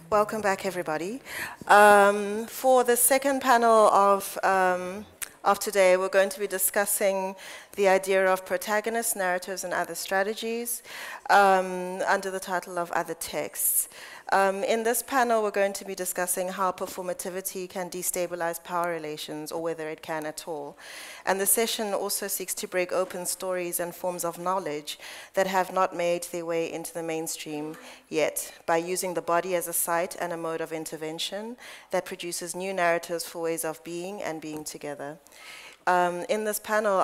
Welcome back, everybody. For the second panel of today, we're going to be discussing the idea of protagonists, narratives, and other strategies under the title of Other Texts. In this panel, we're going to be discussing how performativity can destabilize power relations, or whether it can at all. And the session also seeks to break open stories and forms of knowledge that have not made their way into the mainstream yet, by using the body as a site and a mode of intervention that produces new narratives for ways of being and being together. In this panel,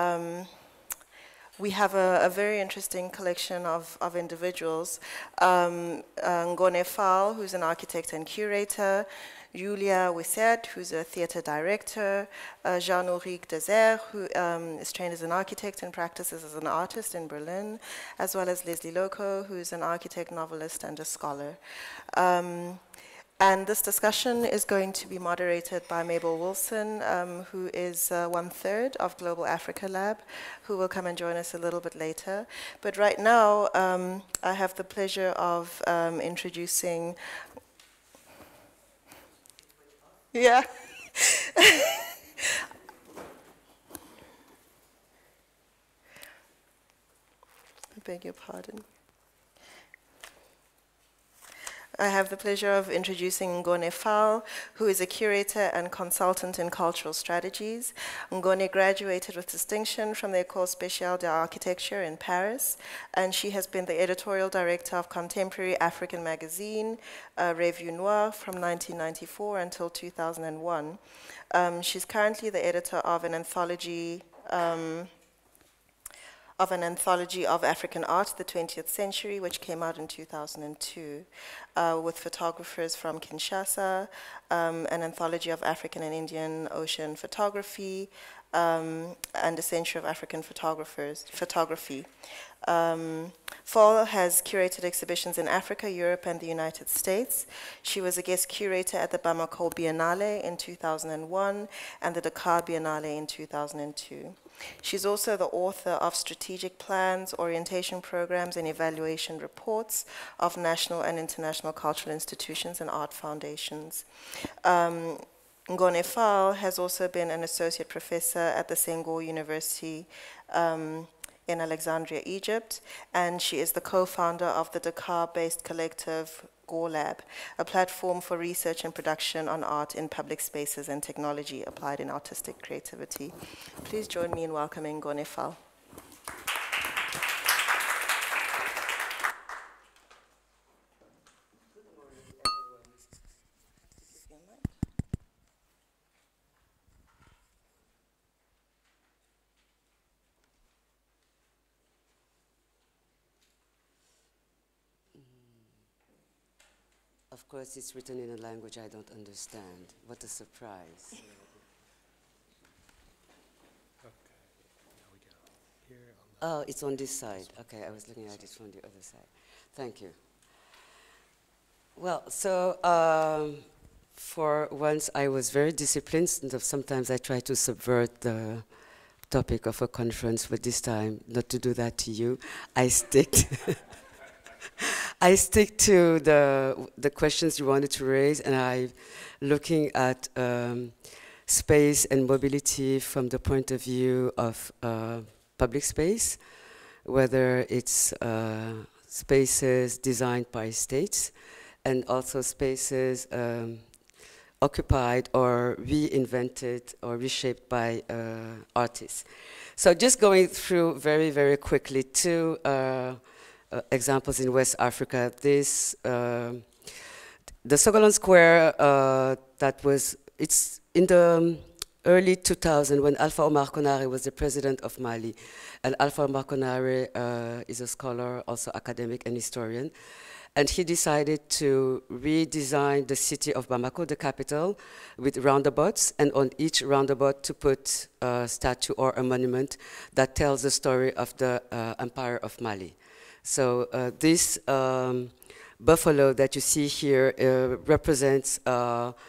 we have a very interesting collection of individuals. Ngone Fal, who's an architect and curator, Julia Wissert, who's a theater director, Jean-Ulrich Deser, who is trained as an architect and practices as an artist in Berlin, as well as Leslie Loco, who's an architect, novelist, and a scholar. And this discussion is going to be moderated by Mabel Wilson, who is 1/3 of Global Africa Lab, who will come and join us a little bit later. But right now, I have the pleasure of introducing... Yeah. I beg your pardon. I have the pleasure of introducing Ngone Fal, who is a curator and consultant in cultural strategies. Ngone graduated with distinction from the École Spéciale d'Architecture in Paris, and she has been the editorial director of Contemporary African magazine, Revue Noire, from 1994 until 2001. She's currently the editor of an anthology of African art, the 20th century, which came out in 2002, with photographers from Kinshasa, an anthology of African and Indian ocean photography, and a Century of African photography. Fal has curated exhibitions in Africa, Europe, and the United States. She was a guest curator at the Bamako Biennale in 2001 and the Dakar Biennale in 2002. She's also the author of strategic plans, orientation programs, and evaluation reports of national and international cultural institutions and art foundations. Ngone Fal has also been an associate professor at the Senghor University in Alexandria, Egypt, and she is the co-founder of the Dakar-based collective GoLab, a platform for research and production on art in public spaces and technology applied in artistic creativity. Please join me in welcoming Ngone Fal. Of course, it's written in a language I don't understand. What a surprise. Okay, now we go here on the... Oh, it's on this side. Okay, I was looking at it from the other side. Thank you. Well, so for once I was very disciplined. Sometimes I try to subvert the topic of a conference, but this time not to do that to you. I stick I stick to the questions you wanted to raise, and I'm looking at space and mobility from the point of view of public space, whether it's spaces designed by states and also spaces occupied or reinvented or reshaped by artists. So just going through very, very quickly two examples in West Africa. This, the Sogolon Square, it's in the early 2000s when Alpha Omar Konaré was the president of Mali. And Alpha Omar Konaré is a scholar, also academic and historian. And he decided to redesign the city of Bamako, the capital, with roundabouts, and on each roundabout to put a statue or a monument that tells the story of the Empire of Mali. So this buffalo that you see here represents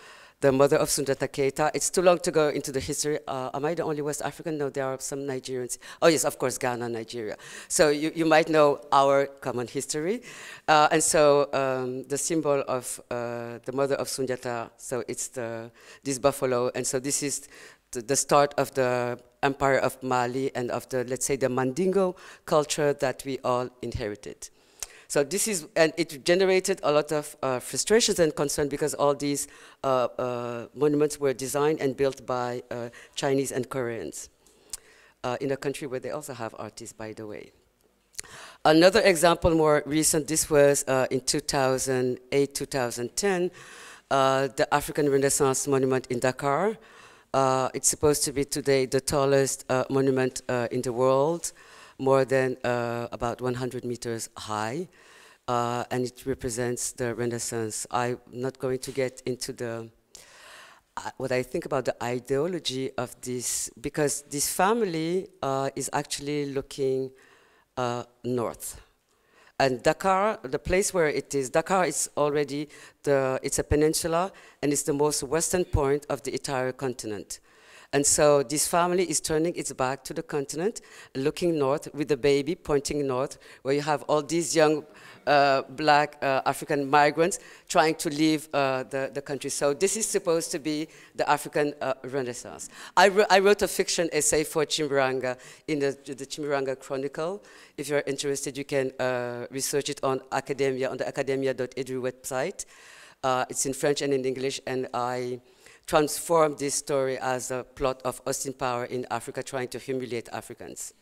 the mother of Sundiata Keita. It's too long to go into the history. Am I the only West African? No, there are some Nigerians. Oh yes, of course, Ghana, Nigeria. So you might know our common history. And so the symbol of the mother of Sundiata, so it's this buffalo. And so this is the start of the Empire of Mali and of the, let's say, the Mandingo culture that we all inherited. So this is, and it generated a lot of frustrations and concern because all these monuments were designed and built by Chinese and Koreans in a country where they also have artists, by the way. Another example, more recent, this was in 2008, 2010, the African Renaissance Monument in Dakar. It's supposed to be today the tallest monument in the world, more than about 100 meters high, and it represents the Renaissance. I'm not going to get into the what I think about the ideology of this, because this family is actually looking north. And Dakar, the place where it is, Dakar is already, it's a peninsula, and it's the most western point of the entire continent. And so this family is turning its back to the continent, looking north with the baby pointing north, where you have all these young black African migrants trying to leave the country. So this is supposed to be the African Renaissance. I wrote a fiction essay for Chimbiranga in the Chimbiranga Chronicle. If you're interested, you can research it on academia, on the academia.edu website. It's in French and in English, and I transformed this story as a plot of Austin Power in Africa trying to humiliate Africans.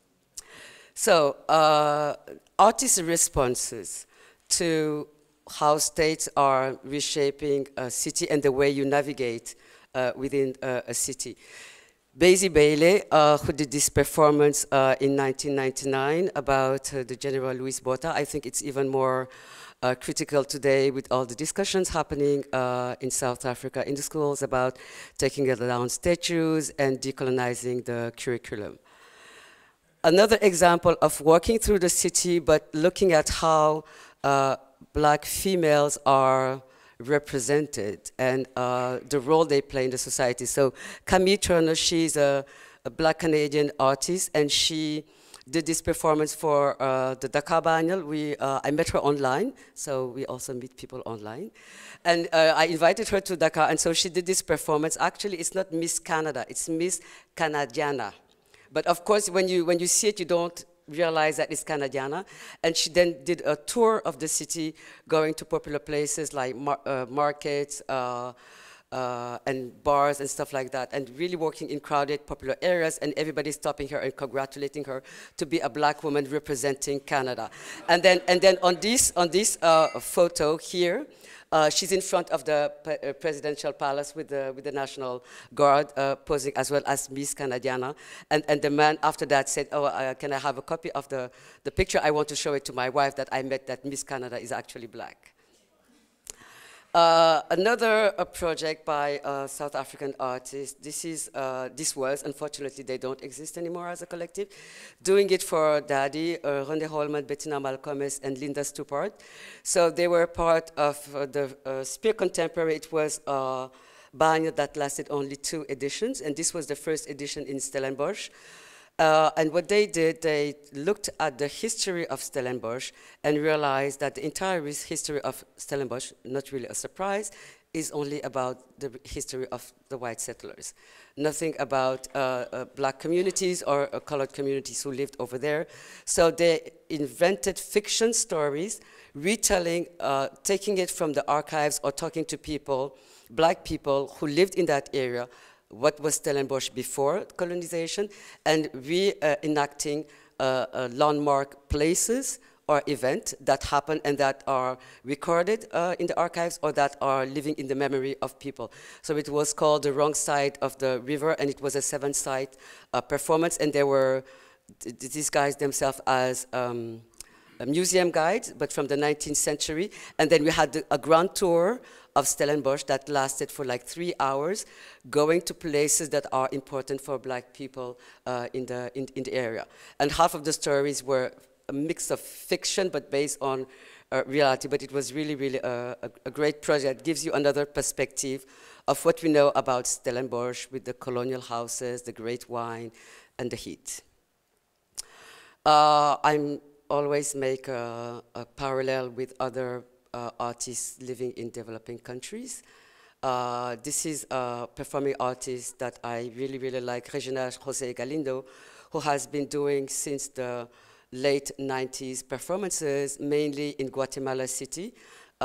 So artists' responses to how states are reshaping a city and the way you navigate within a city. Basie Bailey, who did this performance in 1999 about the General Louis Botha, I think it's even more critical today with all the discussions happening in South Africa in the schools about taking down statues and decolonizing the curriculum. Another example of walking through the city but looking at how black females are represented and the role they play in the society. So Camille Turner, she's a black Canadian artist, and she did this performance for the Dakar Biennial. I met her online, so we also meet people online. And I invited her to Dakar, and so she did this performance. Actually, it's not Miss Canada, it's Miss Canadiana. But of course, when you see it, you don't realize that it's Canadiana. And she then did a tour of the city, going to popular places like markets, and bars and stuff like that, and really working in crowded, popular areas, and everybody stopping her and congratulating her to be a black woman representing Canada. And then on this photo here, she's in front of the presidential palace with the National Guard posing as well as Miss Canadiana. And the man after that said, oh, can I have a copy of the picture? I want to show it to my wife that I met that Miss Canada is actually black. Another project by South African artists. This was, unfortunately, they don't exist anymore as a collective. Doing it for Daddy, Rondé Holman, Bettina Malcolmes, and Linda Stupart. So they were part of the Spear Contemporary. It was a biennial that lasted only 2 editions, and this was the first edition in Stellenbosch. And what they did, they looked at the history of Stellenbosch and realized that the entire history of Stellenbosch, not really a surprise, is only about the history of the white settlers. Nothing about black communities or colored communities who lived over there. So they invented fiction stories, retelling, taking it from the archives or talking to people, black people who lived in that area, what was Stellenbosch before colonization, and reenacting landmark places or events that happen and that are recorded in the archives or that are living in the memory of people. So it was called The Wrong Side of the River, and it was a 7-side performance, and there were these guys themselves as museum guides, but from the 19th century. And then we had a grand tour of Stellenbosch that lasted for like 3 hours, going to places that are important for black people in the area. And half of the stories were a mix of fiction, but based on reality, but it was really, really a great project. Gives you another perspective of what we know about Stellenbosch with the colonial houses, the great wine, and the heat. I'm always make a parallel with other artists living in developing countries. This is a performing artist that I really, really like, Regina Jose Galindo, who has been doing since the late 90s performances, mainly in Guatemala City,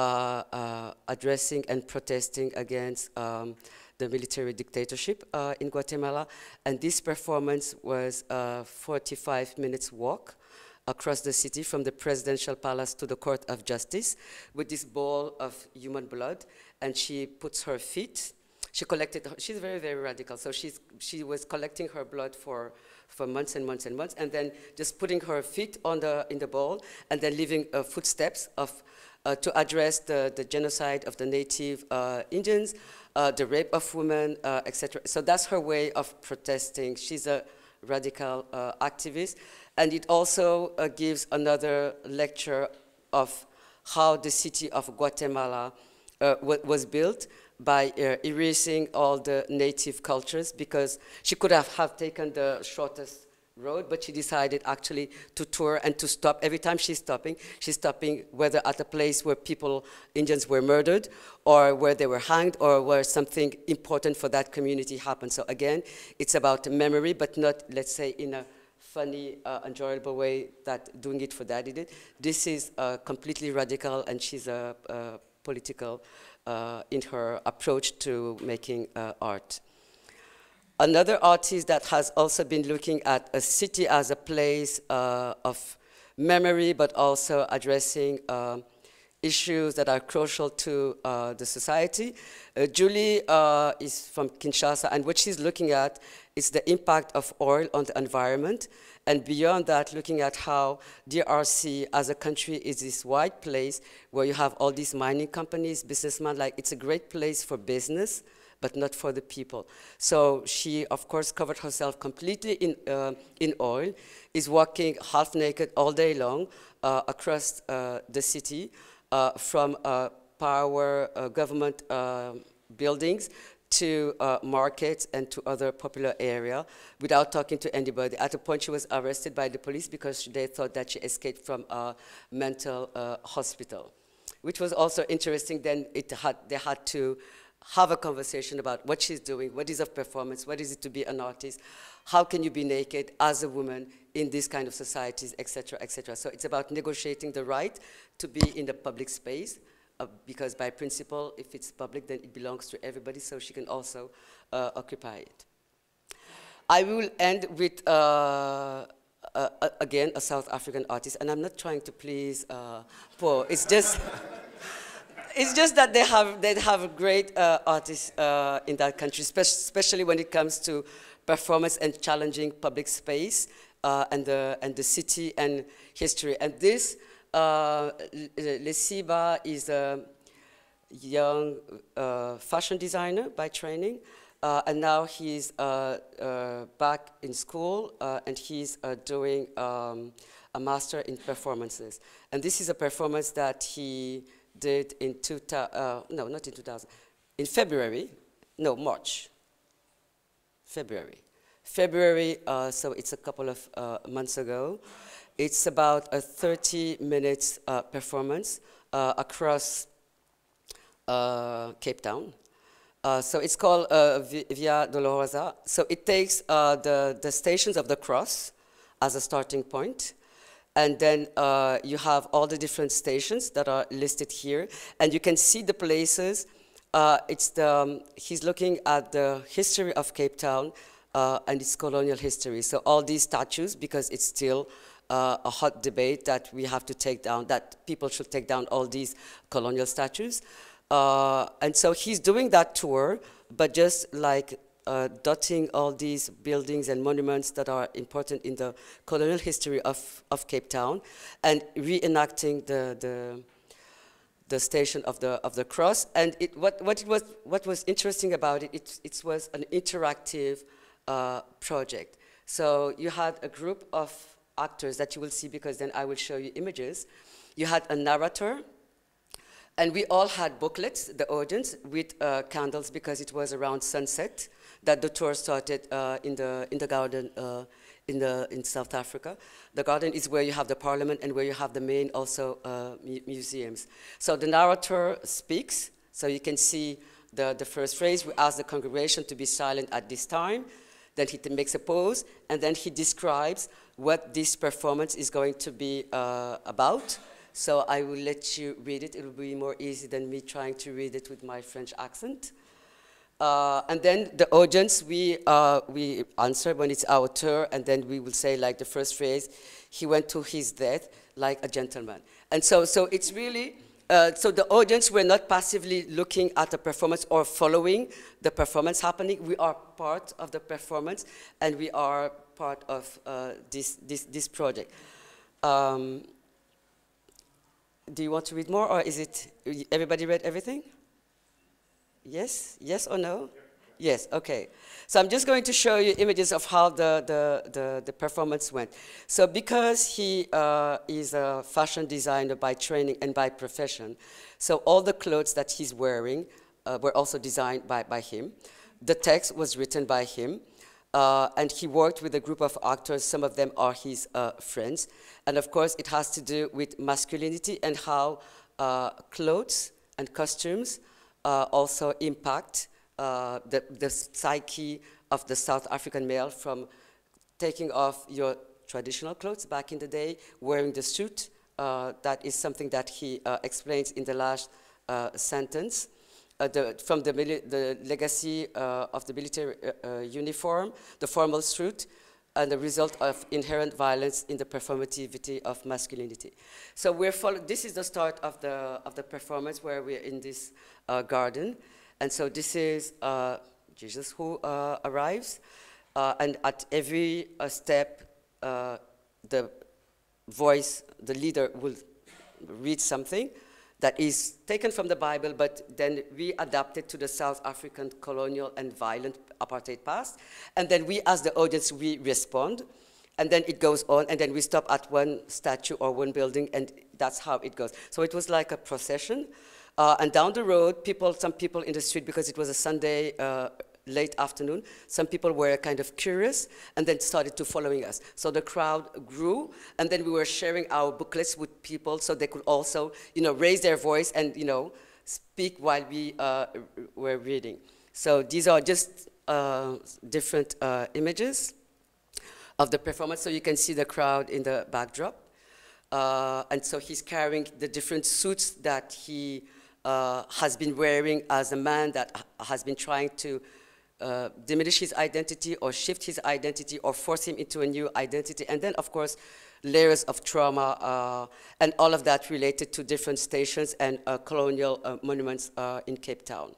addressing and protesting against the military dictatorship in Guatemala. And this performance was a 45 minutes walk across the city from the presidential palace to the Court of Justice with this bowl of human blood. And she puts her feet, she collected, she's very, very radical. So she was collecting her blood for months and months and months, and then just putting her feet in the bowl, and then leaving footsteps to address the genocide of the native Indians, the rape of women, etc. So that's her way of protesting. She's a radical activist. And it also gives another lecture of how the city of Guatemala was built by erasing all the native cultures, because she could have taken the shortest road, but she decided actually to tour and to stop. Every time she's stopping whether at a place where Indians were murdered, or where they were hanged, or where something important for that community happened. So again, it's about memory, but not, let's say, in a funny, enjoyable way that doing it for daddy did. This is completely radical, and she's a political in her approach to making art. Another artist that has also been looking at a city as a place of memory, but also addressing issues that are crucial to the society. Julie is from Kinshasa, and what she's looking at is the impact of oil on the environment, and beyond that, looking at how DRC as a country is this wide place where you have all these mining companies, businessmen, like it's a great place for business, but not for the people. So she, of course, covered herself completely in oil, is walking half naked all day long across the city, from power government buildings to markets and to other popular area without talking to anybody. At a point, she was arrested by the police because they thought that she escaped from a mental hospital, which was also interesting. Then they had to have a conversation about what she's doing, what is a performance, what is it to be an artist, how can you be naked as a woman in these kind of societies, etc., etc. So it's about negotiating the right to be in the public space, because by principle, if it's public, then it belongs to everybody, so she can also occupy it. I will end with, again, a South African artist, and I'm not trying to please Paul. It's just, it's just that they have great artists in that country, especially when it comes to performance and challenging public space and the city and history. And this, Lesiba is a young fashion designer by training, and now he's back in school, and he's doing a master in performances. And this is a performance that he did in March. February, so it's a couple of months ago. It's about a 30-minute performance across Cape Town. So it's called Via Dolorosa. So it takes the stations of the cross as a starting point. And then you have all the different stations that are listed here. And you can see the places. He's looking at the history of Cape Town and its colonial history. So all these statues, because it's still a hot debate that we have to take down, that people should take down all these colonial statues. And so he's doing that tour, but just like dotting all these buildings and monuments that are important in the colonial history of Cape Town, and reenacting the station of the cross. And what was interesting about it, it was an interactive project. So you had a group of actors that you will see, because then I will show you images. you had a narrator, and we all had booklets, the audience, with candles, because it was around sunset that the tour started in the garden in South Africa. The garden is where you have the parliament and where you have the main also museums. So the narrator speaks, so you can see the first phrase. We ask the congregation to be silent at this time. Then he makes a pause, and then he describes what this performance is going to be about. So I will let you read it. It will be more easy than me trying to read it with my French accent. And then the audience, we answer when it's our turn, and then we will say, like the first phrase, he went to his death like a gentleman. And so it's really, so the audience, we're not passively looking at the performance or following the performance happening. We are part of the performance, and we are part of this project. Do you want to read more, or is it, everybody read everything? Yes? Yes or no? Yes, okay. So I'm just going to show you images of how the performance went. So because he is a fashion designer by training and by profession, so all the clothes that he's wearing were also designed by him. The text was written by him. And he worked with a group of actors. Some of them are his friends. And of course, it has to do with masculinity and how clothes and costumes also impact the psyche of the South African male, from taking off your traditional clothes back in the day, wearing the suit. That is something that he explains in the last sentence. From the legacy of the military uniform, the formal suit, and the result of inherent violence in the performativity of masculinity. So this is the start of the performance, where we're in this garden. And so this is Jesus who arrives. And at every step, the voice, the leader will read something that is taken from the Bible, but then we adapt it to the South African colonial and violent apartheid past. And then we, as the audience, we respond. And then it goes on, and then we stop at one statue or one building, and that's how it goes. So it was like a procession. And down the road, some people in the street, because it was a Sunday late afternoon, some people were kind of curious and then started to following us. So the crowd grew, and then we were sharing our booklets with people so they could also, raise their voice and, speak while we were reading. So these are just different images of the performance. So you can see the crowd in the backdrop. And so he's carrying the different suits that he has been wearing as a man that has been trying to diminish his identity or shift his identity or force him into a new identity. And then, of course, layers of trauma and all of that related to different stations and colonial monuments in Cape Town.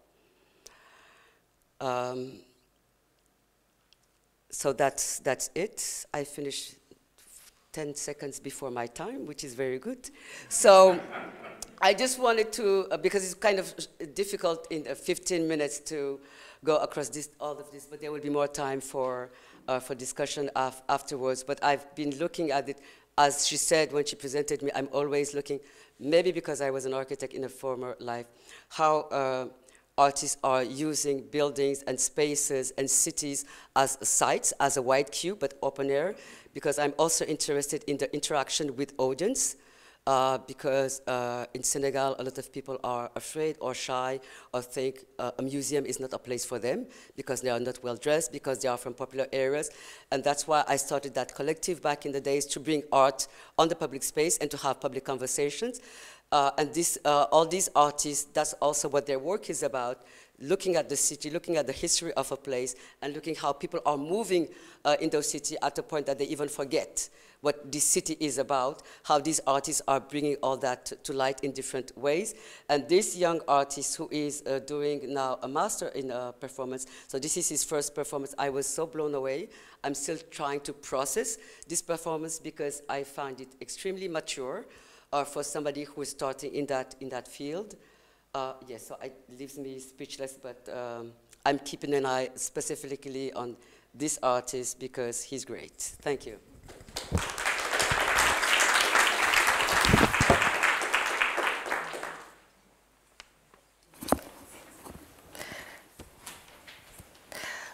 So that's it. I finished 10 seconds before my time, which is very good. So I just wanted to, because it's kind of difficult in 15 minutes to go across all of this, but there will be more time for discussion afterwards. But I've been looking at it, as she said when she presented me, I'm always looking, maybe because I was an architect in a former life, how artists are using buildings and spaces and cities as sites, as a white cube, but open air, because I'm also interested in the interaction with audience. Because in Senegal, a lot of people are afraid or shy or think a museum is not a place for them because they are not well dressed, because they are from popular areas. And that's why I started that collective back in the days, to bring art on the public space and to have public conversations. And all these artists, that's also what their work is about, looking at the city, looking at the history of a place, and looking how people are moving in those cities at a point that they even forget what this city is about, how these artists are bringing all that to light in different ways. And this young artist who is doing now a master in performance, so this is his first performance. I was so blown away. I'm still trying to process this performance because I find it extremely mature for somebody who is starting in that field. Yes, so it leaves me speechless, but I'm keeping an eye specifically on this artist because he's great. Thank you.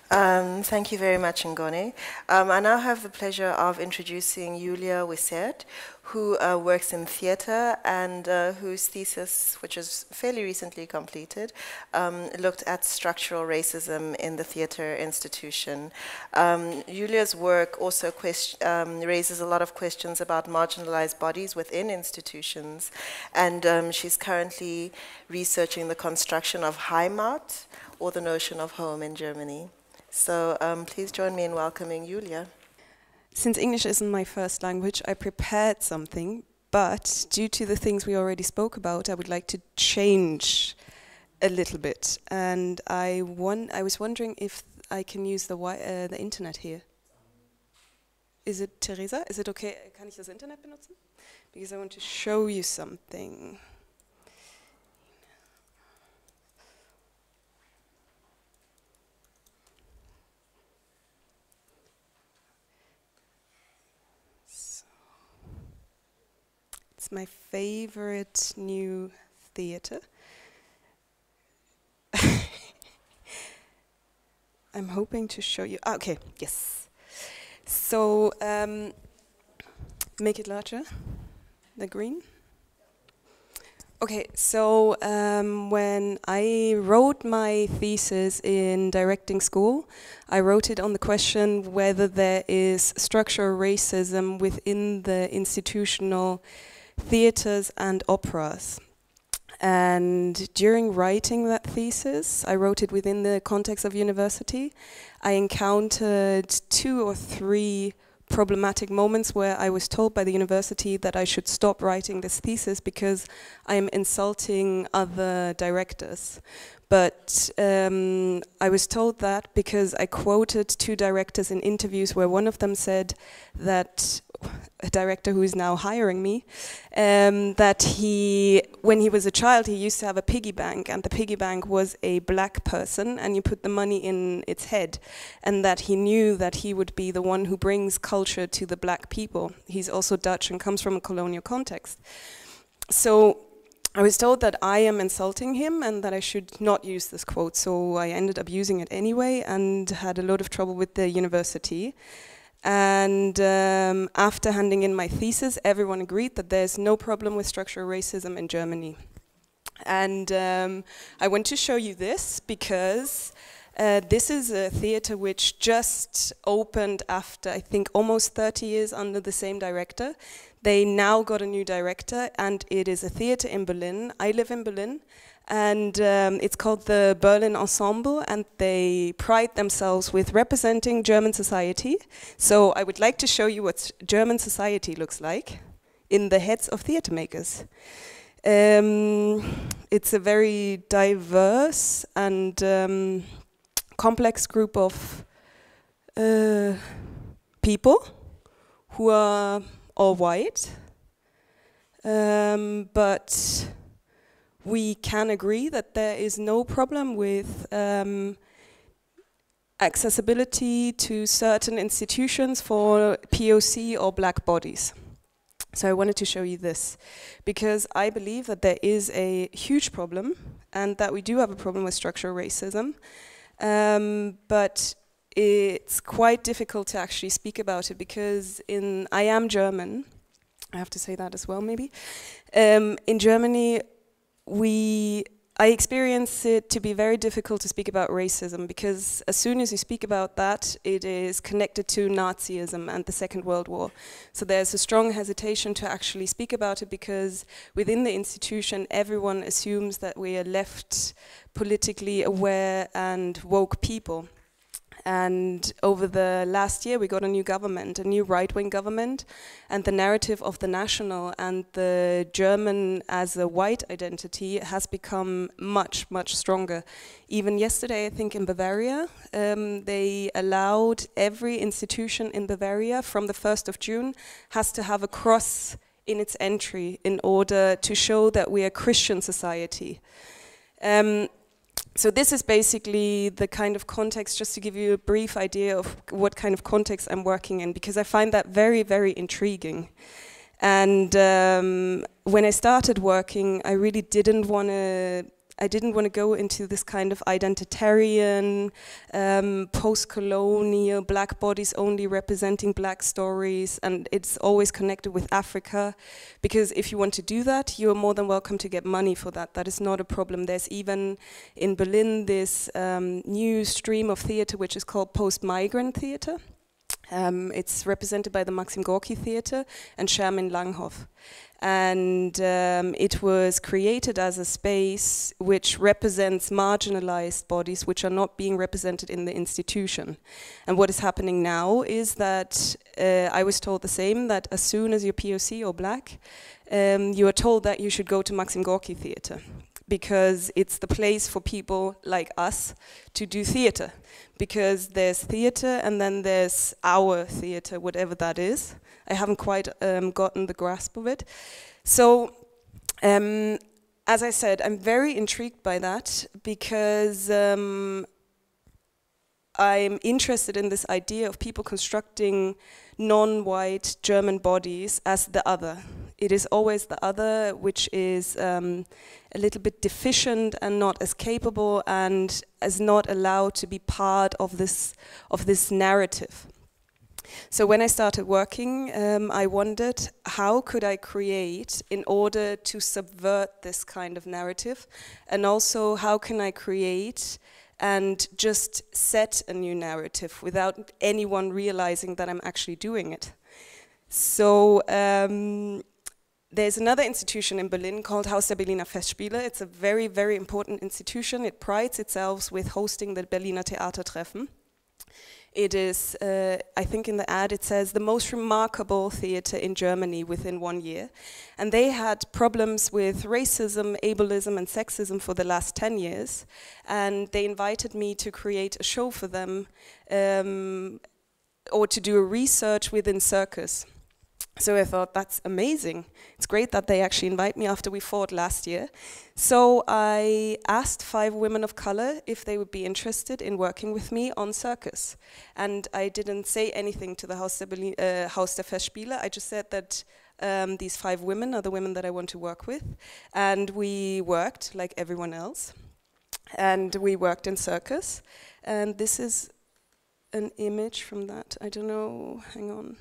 Thank you very much, Ngone. I now have the pleasure of introducing Julia Wisert, who works in theatre and whose thesis, which is fairly recently completed, looked at structural racism in the theatre institution. Julia's work also raises a lot of questions about marginalized bodies within institutions, and she's currently researching the construction of Heimat, or the notion of home in Germany. So please join me in welcoming Julia. Since English isn't my first language, I prepared something, but due to the things we already spoke about, I would like to change a little bit. And I was wondering if I can use the internet here. Is it, Teresa? Is it okay? Kann ich das Internet benutzen? Because I want to show you something. It's my favorite new theater. I'm hoping to show you. Okay, yes. So, make it larger, the green. Okay, so when I wrote my thesis in directing school, I wrote it on the question whether there is structural racism within the institutional theaters and operas. And during writing that thesis, I wrote it within the context of university. I encountered 2 or 3 problematic moments where I was told by the university that I should stop writing this thesis because I am insulting other directors. But I was told that because I quoted 2 directors in interviews where one of them said that, a director who is now hiring me, that when he was a child, he used to have a piggy bank, and the piggy bank was a black person, and you put the money in its head, and that he knew that he would be the one who brings culture to the black people. He's also Dutch and comes from a colonial context. So I was told that I am insulting him and that I should not use this quote, so I ended up using it anyway and had a lot of trouble with the university. And after handing in my thesis, everyone agreed that there's no problem with structural racism in Germany. And I want to show you this because this is a theater which just opened after, I think, almost 30 years under the same director. They now got a new director, and it is a theater in Berlin. I live in Berlin, and it's called the Berlin Ensemble, and they pride themselves with representing German society. So I would like to show you what German society looks like in the heads of theater makers. It's a very diverse and complex group of people who are all white, but we can agree that there is no problem with accessibility to certain institutions for POC or black bodies. So I wanted to show you this, because I believe that there is a huge problem and that we do have a problem with structural racism, but it's quite difficult to actually speak about it because I am German, I have to say that as well maybe. In Germany, I experience it to be very difficult to speak about racism because as soon as you speak about that, it is connected to Nazism and the Second World War. So there's a strong hesitation to actually speak about it because within the institution, everyone assumes that we are left politically aware and woke people. And over the last year, we got a new government, a new right-wing government, and the narrative of the national and the German as a white identity has become much, much stronger. Even yesterday, I think in Bavaria, they allowed every institution in Bavaria from the 1st of June has to have a cross in its entry in order to show that we are a Christian society. So this is basically the kind of context, just to give you a brief idea of what kind of context I'm working in, because I find that very, very intriguing. And when I started working, I really didn't want to I didn't want to go into this kind of identitarian, post-colonial, black bodies only representing black stories, and it's always connected with Africa, because if you want to do that, you're more than welcome to get money for that. That is not a problem. There's even in Berlin this new stream of theater which is called post-migrant theater. It's represented by the Maxim Gorki Theater and Sherman Langhoff. And it was created as a space which represents marginalized bodies which are not being represented in the institution. And what is happening now is that, I was told the same, that as soon as you're POC or black, you are told that you should go to Maxim Gorki Theater, because it's the place for people like us to do theater. Because there's theater and then there's our theater, whatever that is. I haven't quite gotten the grasp of it. So, as I said, I'm very intrigued by that, because I'm interested in this idea of people constructing non-white German bodies as the other. It is always the other which is a little bit deficient and not as capable and is not allowed to be part of this narrative. So when I started working, I wondered how could I create in order to subvert this kind of narrative, and also how can I create and just set a new narrative without anyone realizing that I'm actually doing it. So there's another institution in Berlin called Haus der Berliner Festspiele. It's a very, very important institution. It prides itself with hosting the Berliner Theatertreffen. It is, I think in the ad it says, the most remarkable theater in Germany within 1 year. And they had problems with racism, ableism and sexism for the last 10 years. And they invited me to create a show for them, or to do a research within circus. So I thought, that's amazing. It's great that they actually invite me after we fought last year. So I asked 5 women of color if they would be interested in working with me on circus. And I didn't say anything to the Haus der Festspiele. I just said that these 5 women are the women that I want to work with. And we worked like everyone else. And we worked in circus. And this is an image from that. I don't know, hang on.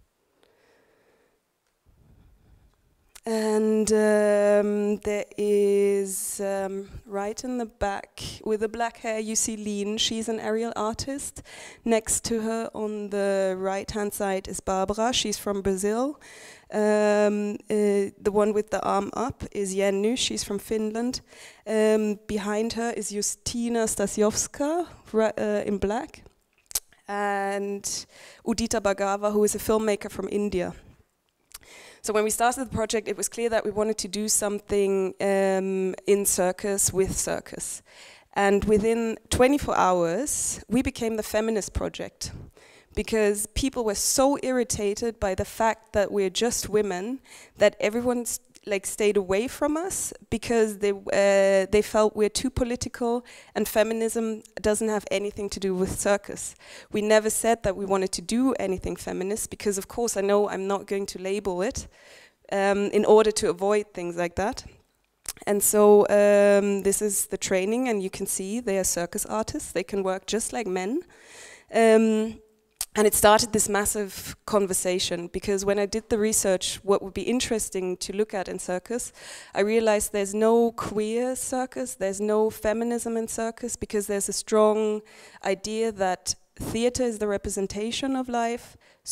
And there is, right in the back, with the black hair, you see Lean. She's an aerial artist. Next to her on the right-hand side is Barbara. She's from Brazil. The one with the arm up is Jenny. She's from Finland. Behind her is Justina Stasiowska, in black. And Udita Bhargava, who is a filmmaker from India. So when we started the project, it was clear that we wanted to do something in circus with circus. And within 24 hours, we became the feminist project, because people were so irritated by the fact that we're just women that everyone stayed away from us, because they felt we're too political and feminism doesn't have anything to do with circus. We never said that we wanted to do anything feminist, because of course I know I'm not going to label it in order to avoid things like that. And so this is the training, and you can see they are circus artists. They can work just like men. And it started this massive conversation, because when I did the research, what would be interesting to look at in circus, I realized there's no queer circus, there's no feminism in circus, because there's a strong idea that theater is the representation of life,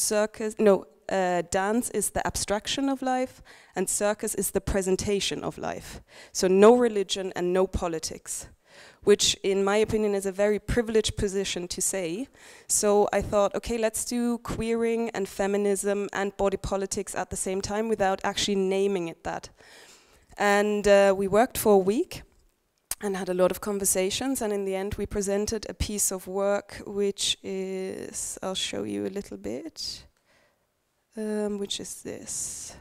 dance is the abstraction of life, and circus is the presentation of life. So no religion and no politics, which in my opinion is a very privileged position to say. So I thought, okay, let's do queering and feminism and body politics at the same time without actually naming it that. And we worked for a week and had a lot of conversations, and in the end we presented a piece of work which is, I'll show you a little bit, which is this.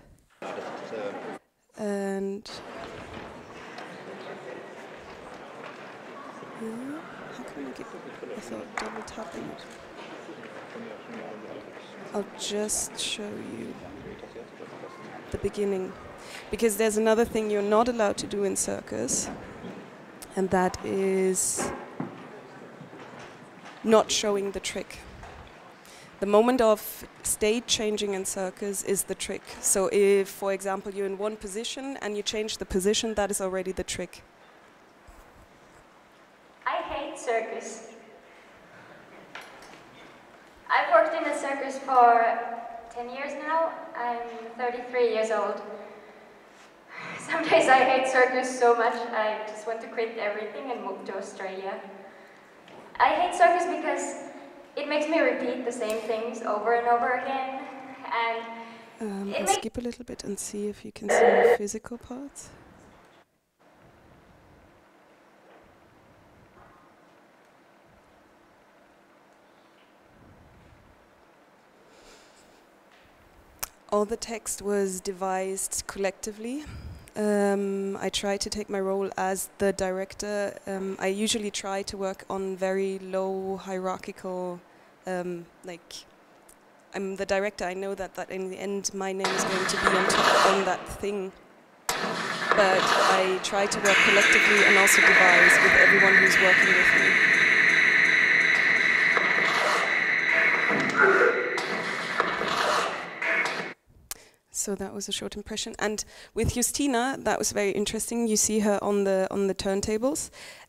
And how can we get without double tapping it? I'll just show you the beginning, because there's another thing you're not allowed to do in circus. and that is not showing the trick. The moment of state changing in circus is the trick. So if, for example, you're in one position and you change the position, that is already the trick. I hate circus. I've worked in a circus for 10 years now. I'm 33 years old. Some days I hate circus so much I just want to quit everything and move to Australia. I hate circus because it makes me repeat the same things over and over again, and I'll skip a little bit and see if you can see the physical parts. All the text was devised collectively. I try to take my role as the director. I usually try to work on very low hierarchical, like, I'm the director, I know that in the end my name is going to be on top on that thing. But I try to work collectively and also devise with everyone who's working with me. So that was a short impression. And with Justina, that was very interesting. You see her on the turntables.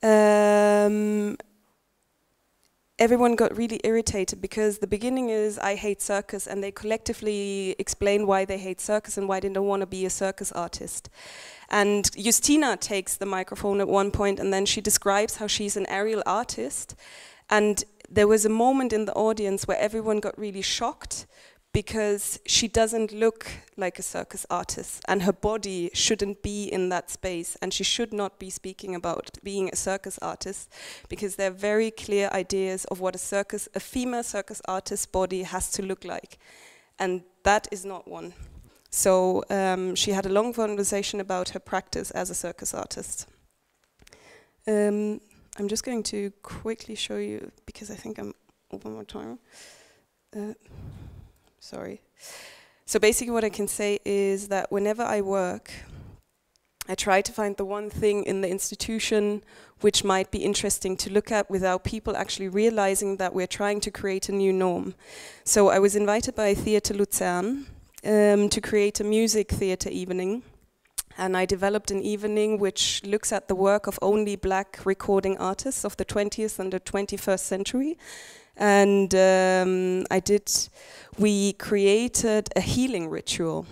Everyone got really irritated because the beginning is I hate circus, and they collectively explain why they hate circus and why they don't want to be a circus artist. And Justina takes the microphone at one point, and then she describes how she's an aerial artist. And there was a moment in the audience where everyone got really shocked, because she doesn't look like a circus artist, and her body shouldn't be in that space, and she should not be speaking about being a circus artist, because there are very clear ideas of what a female circus artist's body has to look like, and that is not one. So she had a long conversation about her practice as a circus artist. I'm just going to quickly show you, because I think I'm over my time. Sorry. So basically what I can say is that whenever I work, I try to find the one thing in the institution which might be interesting to look at without people actually realizing that we're trying to create a new norm. So I was invited by Theatre Luzern to create a music theatre evening. And I developed an evening which looks at the work of only black recording artists of the 20th and the 21st century. And we created a healing ritual,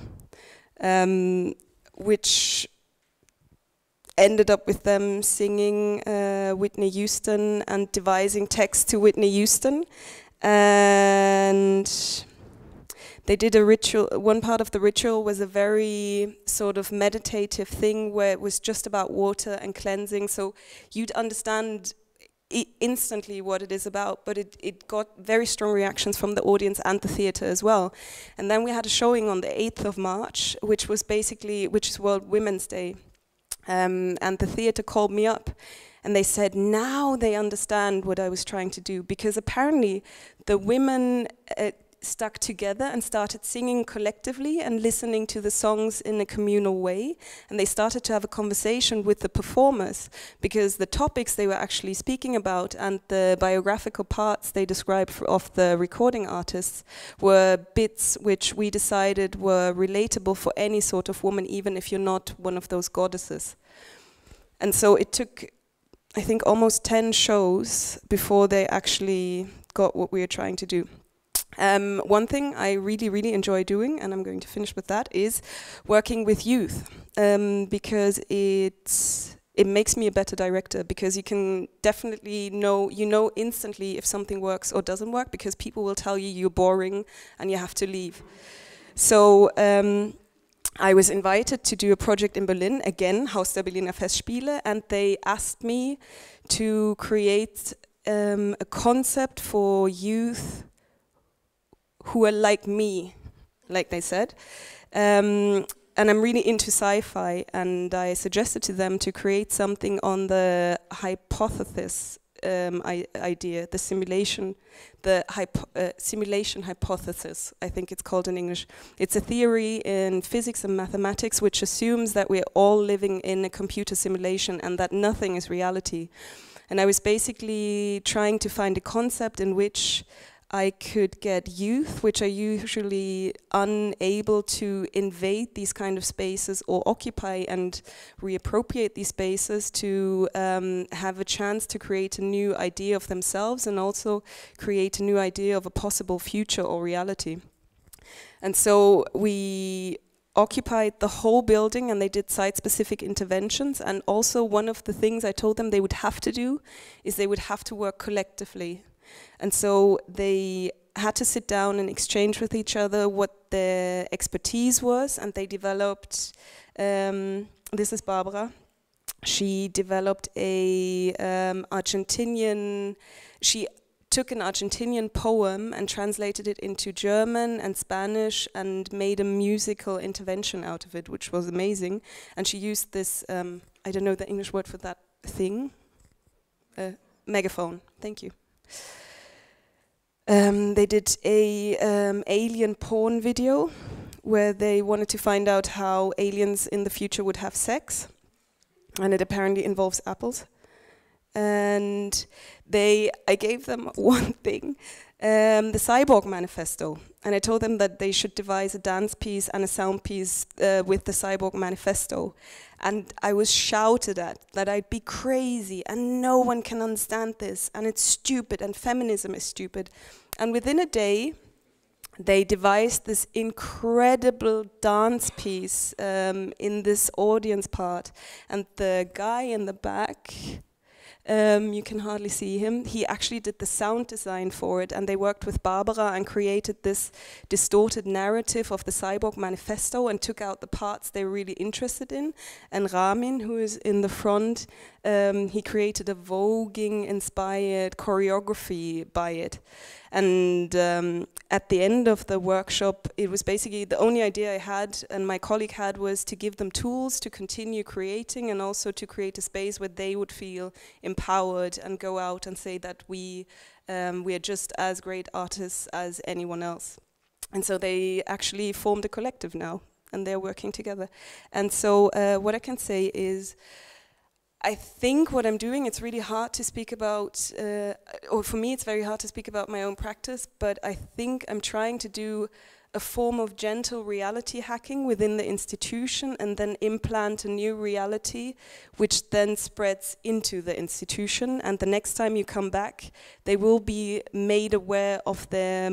which ended up with them singing Whitney Houston and devising text to Whitney Houston. And they did a ritual. One part of the ritual was a very sort of meditative thing where it was just about water and cleansing. So you'd understand instantly what it is about, but it got very strong reactions from the audience and the theatre as well. And then we had a showing on the 8th of March, which is World Women's Day. And the theatre called me up and they said, now they understand what I was trying to do, because apparently the women stuck together and started singing collectively and listening to the songs in a communal way, and they started to have a conversation with the performers, because the topics they were actually speaking about and the biographical parts they described of the recording artists were bits which we decided were relatable for any sort of woman, even if you're not one of those goddesses. And so it took, I think, almost 10 shows before they actually got what we were trying to do. One thing I really, really enjoy doing, and I'm going to finish with that, is working with youth, because it makes me a better director, because you can definitely know instantly if something works or doesn't work, because people will tell you you're boring and you have to leave. So I was invited to do a project in Berlin, again, Haus der Berliner Festspiele, and they asked me to create a concept for youth who are like me, like they said. And I'm really into sci-fi, and I suggested to them to create something on the hypothesis idea, the simulation, simulation hypothesis, I think it's called in English. It's a theory in physics and mathematics which assumes that we're all living in a computer simulation and that nothing is reality. And I was basically trying to find a concept in which I could get youth, which are usually unable to invade these kind of spaces or occupy and reappropriate these spaces, to have a chance to create a new idea of themselves and also create a new idea of a possible future or reality. And so we occupied the whole building and they did site-specific interventions. And also one of the things I told them they would have to do is they would have to work collectively. And so they had to sit down and exchange with each other what their expertise was, and they developed, this is Barbara, she developed a Argentinian, she took an Argentinian poem and translated it into German and Spanish and made a musical intervention out of it, which was amazing. And she used this, I don't know the English word for that thing, megaphone, thank you. They did a alien porn video where they wanted to find out how aliens in the future would have sex, and it apparently involves apples. And I gave them one thing, the Cyborg Manifesto, and I told them that they should devise a dance piece and a sound piece with the Cyborg Manifesto. And I was shouted at that I'd be crazy and no one can understand this and it's stupid and feminism is stupid. And within a day, they devised this incredible dance piece in this audience part. And the guy in the back, you can hardly see him. He actually did the sound design for it, and they worked with Barbara and created this distorted narrative of the Cyborg Manifesto and took out the parts they were really interested in. And Ramin, who is in the front, he created a voguing-inspired choreography by it. And at the end of the workshop, it was basically the only idea I had and my colleague had was to give them tools to continue creating and also to create a space where they would feel empowered and go out and say that we are just as great artists as anyone else. And so they actually formed a collective now and they're working together. And so what I can say is, I think what I'm doing, it's really hard to speak about, or for me it's very hard to speak about my own practice, but I think I'm trying to do a form of gentle reality hacking within the institution and then implant a new reality which then spreads into the institution, and the next time you come back they will be made aware of their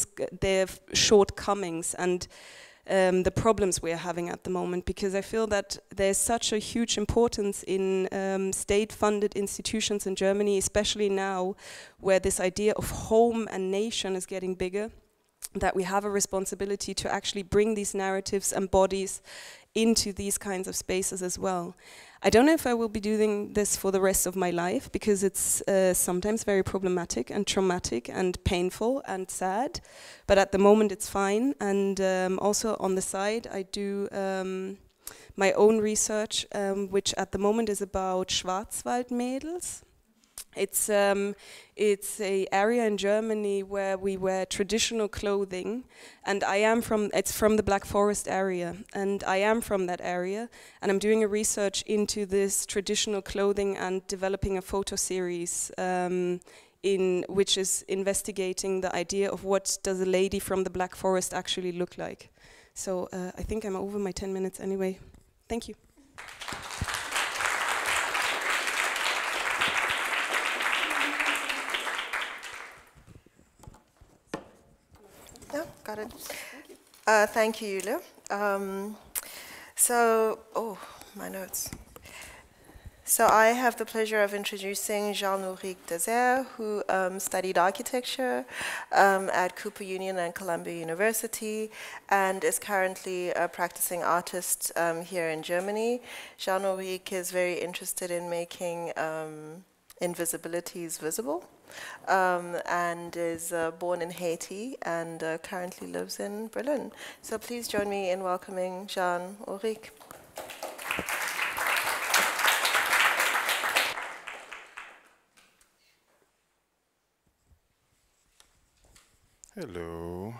shortcomings and the problems we are having at the moment, because I feel that there's such a huge importance in state-funded institutions in Germany, especially now where this idea of home and nation is getting bigger, that we have a responsibility to actually bring these narratives and bodies into these kinds of spaces as well. I don't know if I will be doing this for the rest of my life, because it's sometimes very problematic and traumatic and painful and sad, but at the moment it's fine. And also on the side I do my own research, which at the moment is about Schwarzwaldmädels. It's an area in Germany where we wear traditional clothing, and it's from the Black Forest area, and I am from that area, and I'm doing a research into this traditional clothing and developing a photo series which is investigating the idea of what does a lady from the Black Forest actually look like. So I think I'm over my 10 minutes anyway. Thank you. Yeah, got it. Thank you, Jule. My notes. So I have the pleasure of introducing Jean-Ulrich Deserre, who studied architecture at Cooper Union and Columbia University and is currently a practicing artist here in Germany. Jean-Ulrich is very interested in making invisibilities visible. And is born in Haiti and currently lives in Berlin. So please join me in welcoming Jean-Ulrich. Hello.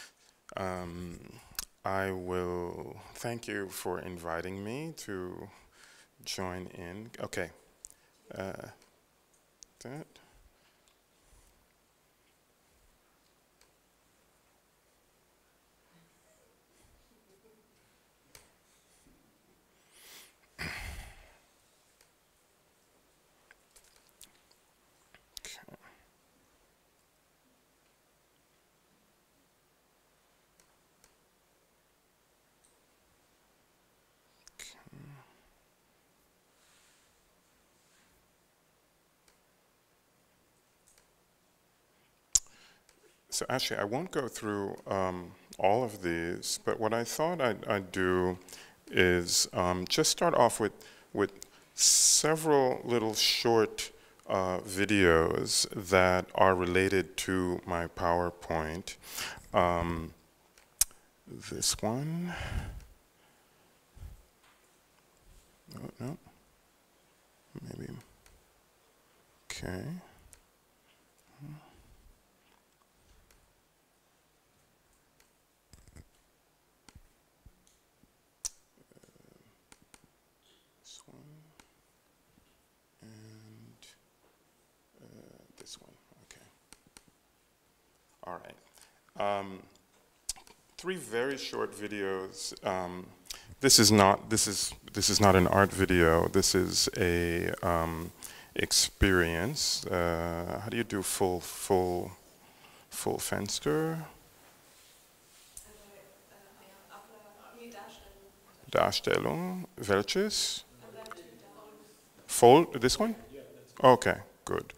I will thank you for inviting me to join in. Okay. That. So actually, I won't go through all of these, but what I thought I'd do is just start off with several little short videos that are related to my PowerPoint. This one. No. Maybe. Okay. This one. And this one. Okay. All right. Three very short videos. This is not an art video. This is a experience. How do you do full Fenster? Darstellung. Welches? Full. This one? Okay. Good.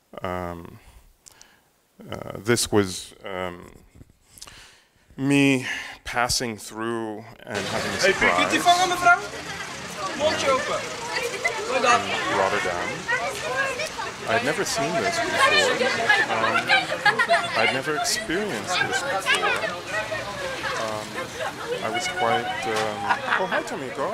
This was me passing through and having a surprise in Rotterdam. I'd never seen this before. I'd never experienced this before. I was quite, oh hi Tomiko.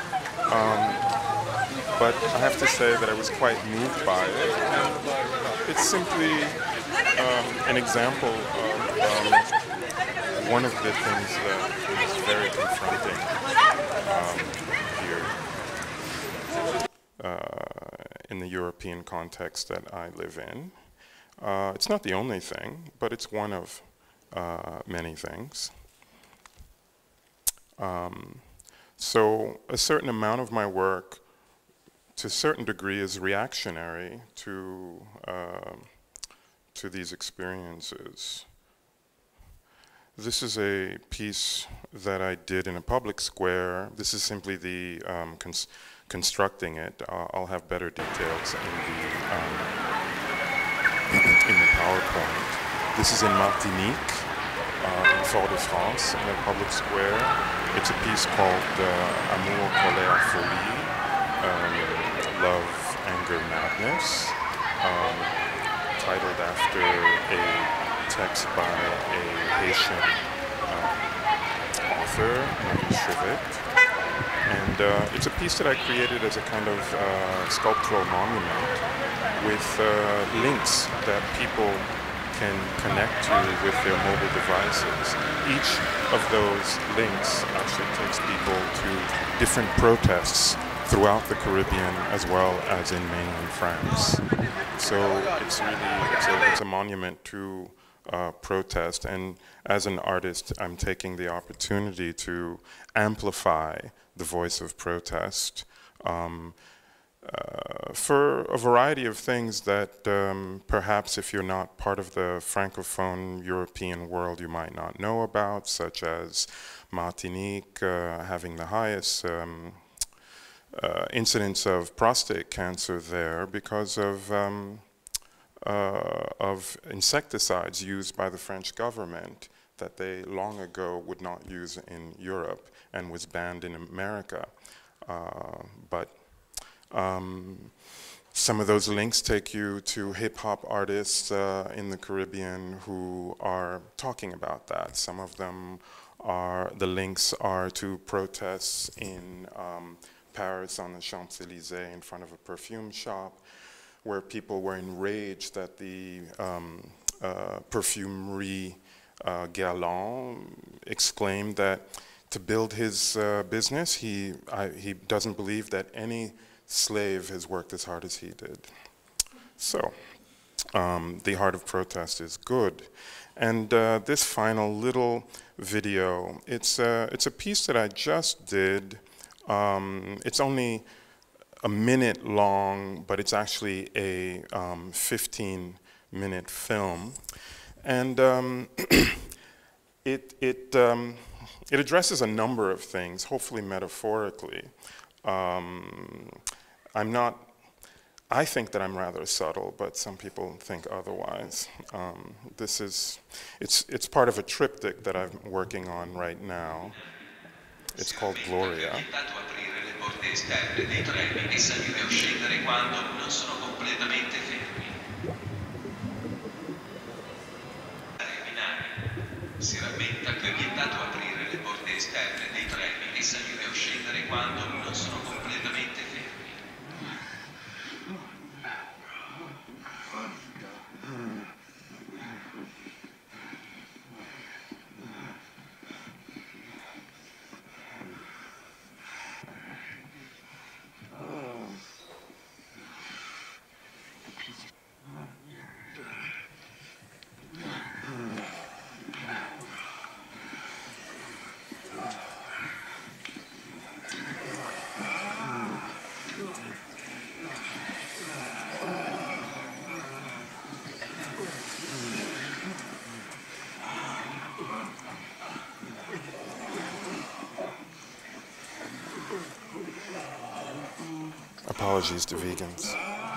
But I have to say that I was quite moved by it. And it's simply an example of one of the things that is very confronting here in the European context that I live in. It's not the only thing, but it's one of many things. So a certain amount of my work, to a certain degree, is reactionary to these experiences. This is a piece that I did in a public square. This is simply the constructing it. I'll have better details in the PowerPoint. This is in Martinique, in Fort-de-France, in a public square. It's a piece called Amour, Colère, Folie, Love, Anger, Madness, titled after a text by a Haitian author, Marie Chevette. And it's a piece that I created as a kind of sculptural monument with links that people can connect to with their mobile devices. Each of those links actually takes people to different protests throughout the Caribbean as well as in mainland France. So it's really, it's a monument to protest, and as an artist I'm taking the opportunity to amplify the voice of protest for a variety of things that perhaps if you're not part of the Francophone European world you might not know about, such as Martinique having the highest incidence of prostate cancer there because of insecticides used by the French government that they long ago would not use in Europe and was banned in America. But some of those links take you to hip-hop artists in the Caribbean who are talking about that. Some of them are, the links are to protests in Paris on the Champs-Élysées in front of a perfume shop, where people were enraged that the perfumery Gerland exclaimed that to build his business, he doesn't believe that any slave has worked as hard as he did. So, the heart of protest is good. And this final little video, it's a piece that I just did. It's only a minute long, but it's actually a 15-minute film. And it addresses a number of things, hopefully metaphorically. I think that I'm rather subtle, but some people think otherwise. It's part of a triptych that I'm working on right now. It's called Gloria. Si rammenta che è vietato aprire le porte esterne dei treni e salire o scendere quando non sono completamente fermi. Apologies to vegans.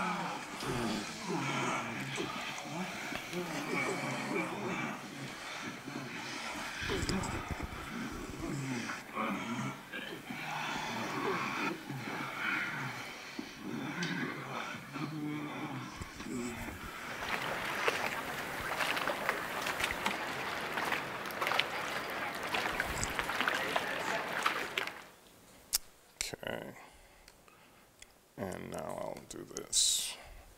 Okay. And now I'll do this.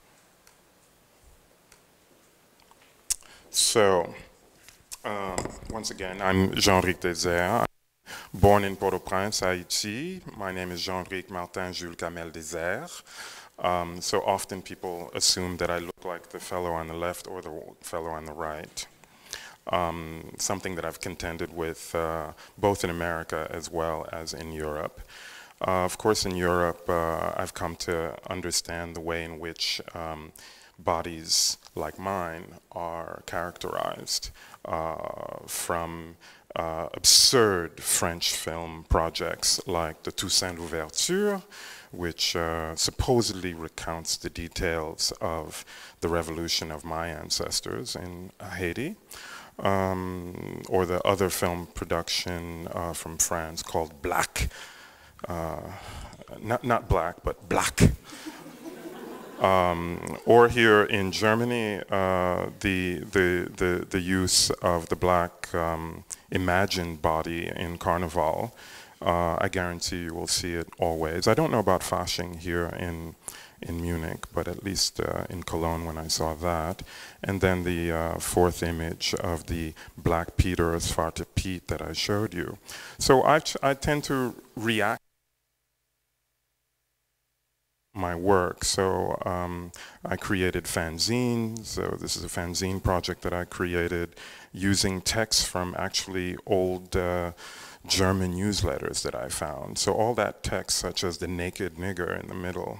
So, once again, I'm Jean-Ric Désert. Born in Port-au-Prince, Haiti. My name is Jean-Ric Martin Jules Kamel Désert. So often people assume that I look like the fellow on the left or the fellow on the right. Something that I've contended with both in America as well as in Europe. Of course, in Europe, I've come to understand the way in which bodies like mine are characterized from absurd French film projects like the Toussaint L'Ouverture, which supposedly recounts the details of the revolution of my ancestors in Haiti, or the other film production from France called Black. Not black, but black. Or here in Germany, the use of the black imagined body in Carnival. I guarantee you will see it always. I don't know about Fasching here in Munich, but at least in Cologne when I saw that. And then the fourth image of the Black Peter as Zwarte Piet that I showed you. So I tend to react my work. So I created fanzines. So this is a fanzine project that I created using texts from actually old German newsletters that I found. So all that text, such as the naked nigger in the middle,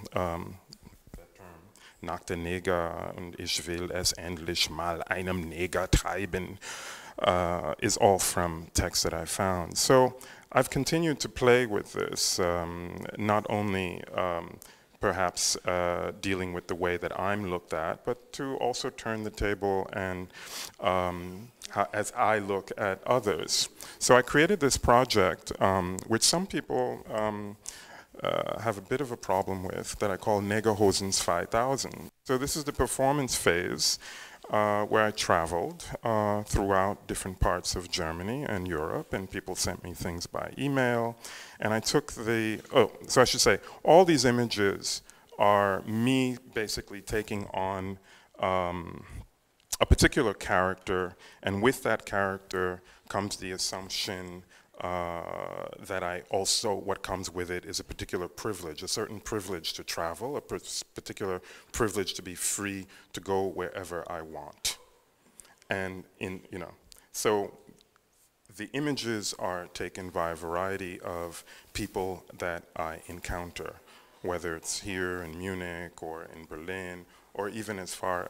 nackte Neger und ich will es endlich mal einem Neger treiben, is all from texts that I found. So I've continued to play with this, not only perhaps dealing with the way that I'm looked at, but to also turn the table and as I look at others. So I created this project, which some people have a bit of a problem with, that I call Negerhosens 5000. So this is the performance phase where I traveled throughout different parts of Germany and Europe, and people sent me things by email. And I took so I should say, all these images are me basically taking on a particular character, and with that character comes the assumption that what comes with it is a particular privilege, a certain privilege to travel, a particular privilege to be free to go wherever I want. And so the images are taken by a variety of people that I encounter, whether it's here in Munich or in Berlin, or even as far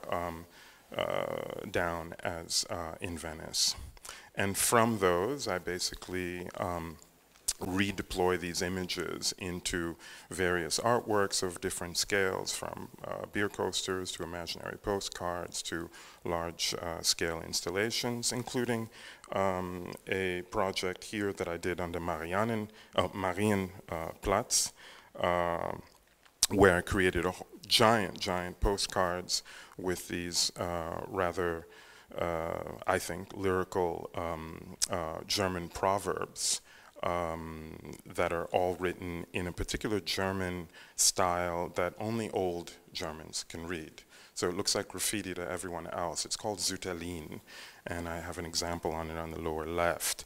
down as in Venice. And from those, I basically redeploy these images into various artworks of different scales, from beer coasters to imaginary postcards to large scale installations, including a project here that I did on the Marienplatz, where I created giant postcards with these rather, I think, lyrical German proverbs that are all written in a particular German style that only old Germans can read. So it looks like graffiti to everyone else. It's called Sütterlin, and I have an example on it on the lower left.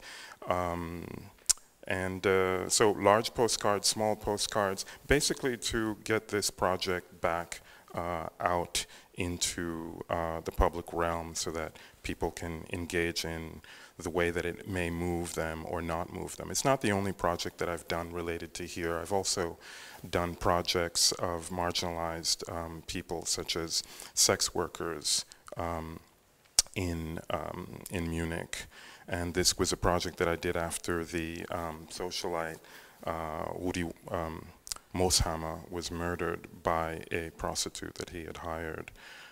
So large postcards, small postcards, basically to get this project back out into the public realm so that people can engage in the way that it may move them or not move them. It's not the only project that I've done related to here. I've also done projects of marginalized people, such as sex workers in Munich. And this was a project that I did after the socialite Rudi Moshammer was murdered by a prostitute that he had hired.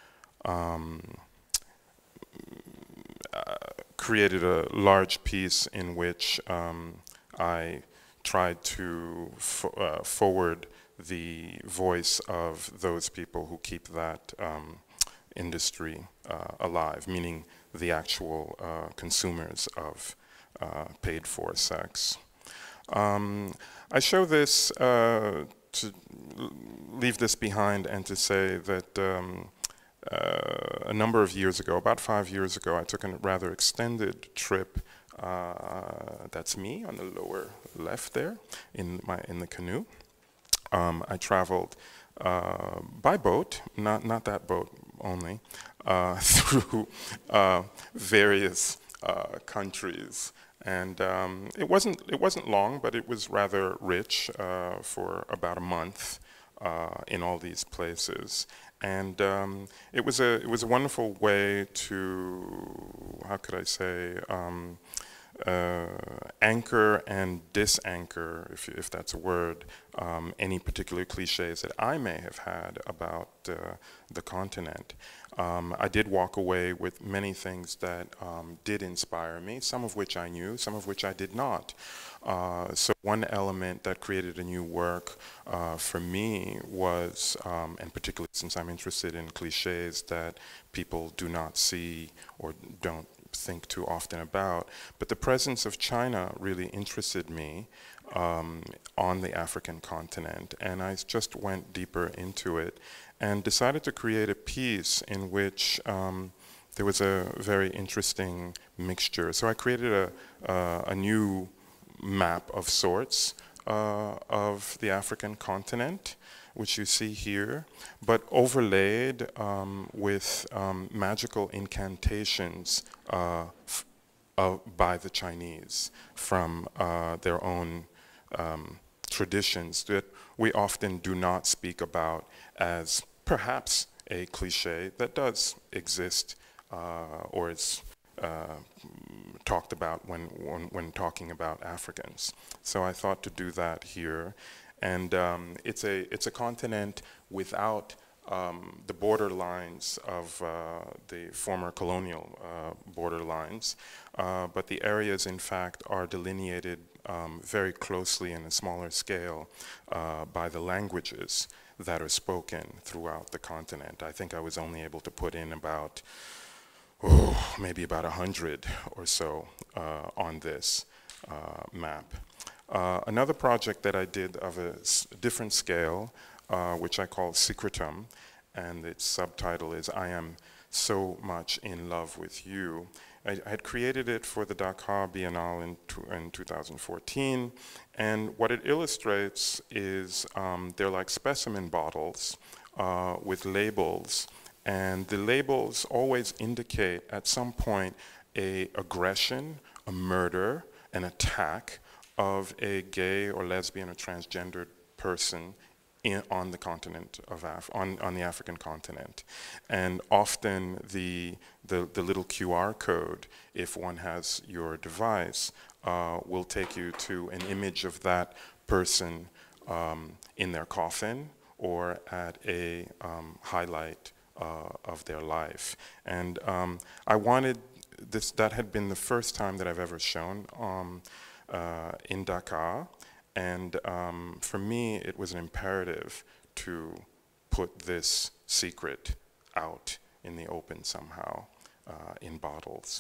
Created a large piece in which I tried to forward the voice of those people who keep that industry alive, meaning the actual consumers of paid-for sex. I show this to leave this behind and to say that a number of years ago, about 5 years ago, I took a rather extended trip. That's me on the lower left there in the canoe. I traveled by boat, not that boat only, through various countries. And it wasn't long, but it was rather rich for about a month in all these places. And it was a wonderful way to, how could I say, anchor and disanchor, if that's a word, any particular cliches that I may have had about the continent. I did walk away with many things that did inspire me, some of which I knew, some of which I did not. So one element that created a new work for me was, and particularly since I'm interested in cliches that people do not see or don't think too often about, but the presence of China really interested me on the African continent, and I just went deeper into it and decided to create a piece in which there was a very interesting mixture. So I created a new map of sorts of the African continent, which you see here, but overlaid with magical incantations by the Chinese from their own traditions that we often do not speak about as perhaps a cliche that does exist or is talked about when talking about Africans. So I thought to do that here. And it's a continent without the border lines of the former colonial border lines, but the areas, in fact, are delineated very closely in a smaller scale by the languages that are spoken throughout the continent. I think I was only able to put in about, maybe about 100 or so on this map. Another project that I did of a different scale, which I call Secretum, and its subtitle is I Am So Much in Love with You. I had created it for the Dakar Biennale in 2014, and what it illustrates is they're like specimen bottles with labels, and the labels always indicate at some point a aggression, a murder, an attack of a gay or lesbian or transgendered person on the continent of on the African continent. And often the little QR code, if one has your device, will take you to an image of that person in their coffin or at a highlight of their life. And I wanted this, that had been the first time that I've ever shown in Dakar. And for me, it was an imperative to put this secret out in the open somehow, in bottles.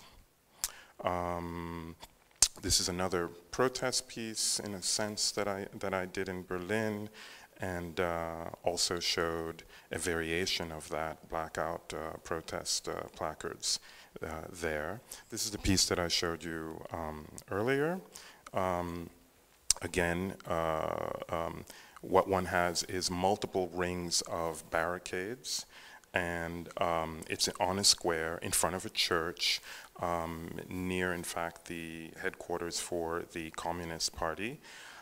This is another protest piece, in a sense, that I did in Berlin, and also showed a variation of that blackout protest placards there. This is the piece that I showed you earlier. Again, what one has is multiple rings of barricades, and it's on a square in front of a church near, in fact, the headquarters for the Communist Party.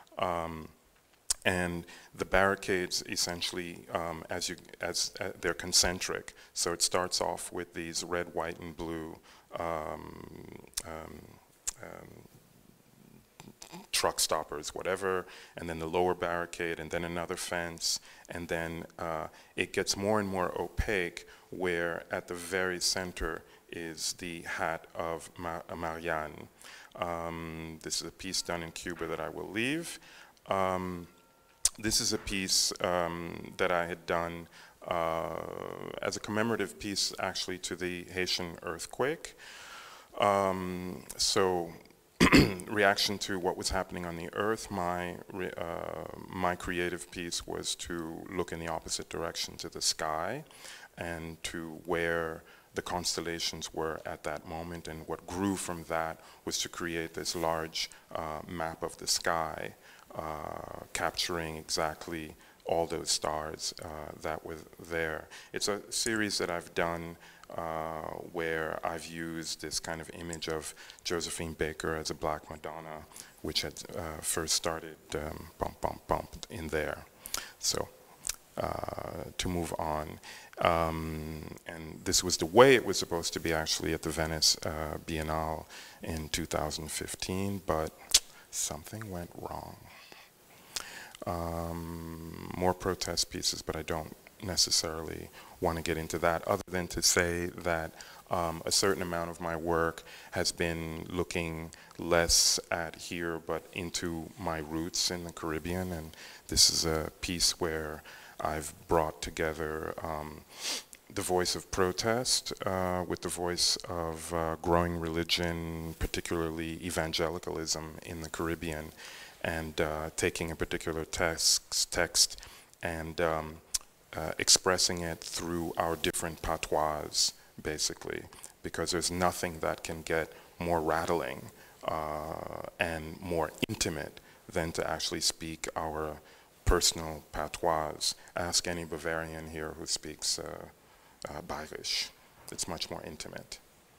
And the barricades essentially, they're concentric. So it starts off with these red, white, and blue truck stoppers, whatever, and then the lower barricade, and then another fence, and then it gets more and more opaque, where at the very center is the hat of Marianne. This is a piece done in Cuba that I will leave. This is a piece that I had done as a commemorative piece, actually, to the Haitian earthquake. So, reaction to what was happening on the earth, my creative piece was to look in the opposite direction to the sky and to where the constellations were at that moment, and what grew from that was to create this large map of the sky, capturing exactly all those stars that were there. It's a series that I've done where I've used this kind of image of Josephine Baker as a Black Madonna, which had first started in there. So to move on. And this was the way it was supposed to be actually at the Venice Biennale in 2015, but something went wrong. More protest pieces, but I don't necessarily want to get into that, other than to say that a certain amount of my work has been looking less at here but into my roots in the Caribbean, and this is a piece where I've brought together the voice of protest with the voice of growing religion, particularly evangelicalism in the Caribbean, and taking a particular text and expressing it through our different patois, basically, because there's nothing that can get more rattling and more intimate than to actually speak our personal patois. Ask any Bavarian here who speaks Bayerisch. It's much more intimate.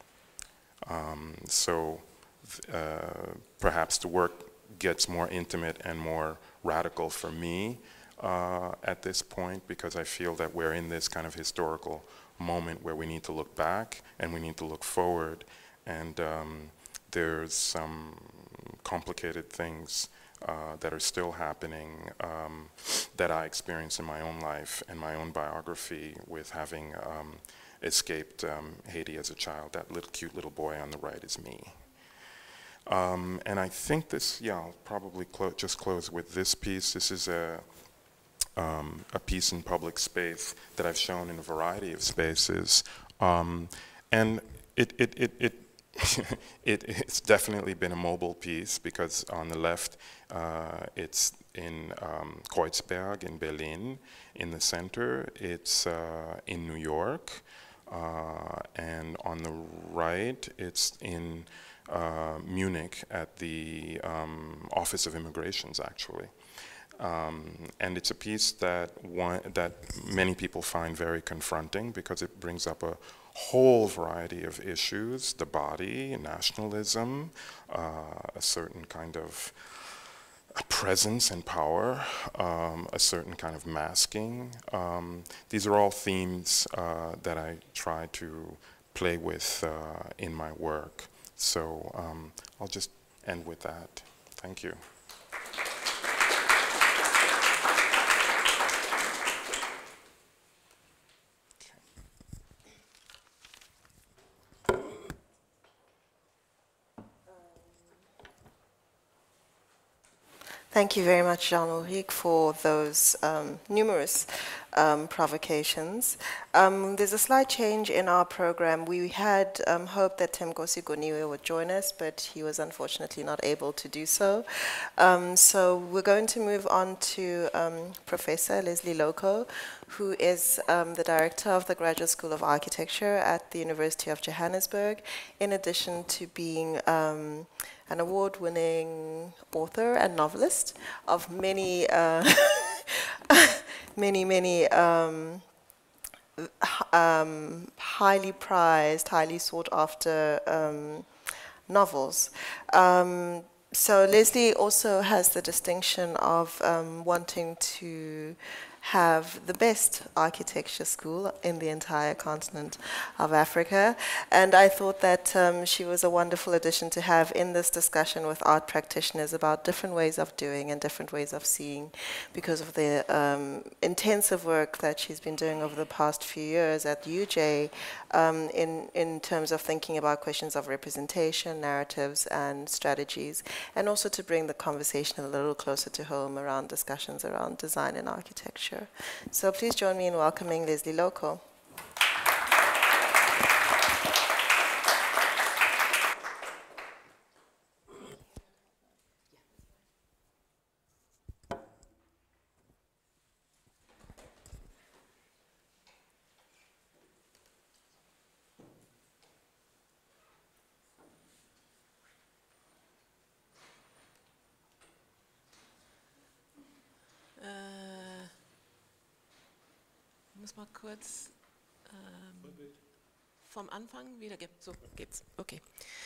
So perhaps the work gets more intimate and more radical for me at this point, because I feel that we're in this kind of historical moment where we need to look back and we need to look forward, and there's some complicated things that are still happening that I experienced in my own life and my own biography, with having escaped Haiti as a child. That little cute little boy on the right is me. And I think this, yeah, I'll probably just close with this piece. This is a piece in public space that I've shown in a variety of spaces. And it's definitely been a mobile piece, because on the left it's in Kreuzberg in Berlin. In the center it's in New York, and on the right it's in Munich at the Office of Immigrations, actually. And it's a piece that many people find very confronting, because it brings up a whole variety of issues: the body, nationalism, a certain kind of presence and power, a certain kind of masking. These are all themes that I try to play with in my work. So I'll just end with that. Thank you. Thank you very much, Jean-Ulrich, for those numerous provocations. There's a slight change in our program. We had hoped that Thembikhisi Goniwe would join us, but he was unfortunately not able to do so. So we're going to move on to Professor Leslie Loko, who is the director of the Graduate School of Architecture at the University of Johannesburg, in addition to being an award-winning author and novelist of many, many highly prized, highly sought-after novels. So Leslie also has the distinction of wanting to have the best architecture school in the entire continent of Africa. And I thought that she was a wonderful addition to have in this discussion with art practitioners about different ways of doing and different ways of seeing, because of the intensive work that she's been doing over the past few years at UJ in terms of thinking about questions of representation, narratives, and strategies, and also to bring the conversation a little closer to home around discussions around design and architecture. So please join me in welcoming Leslie Loko. Muss mal kurz vom Anfang wieder geben. So geht's. Okay.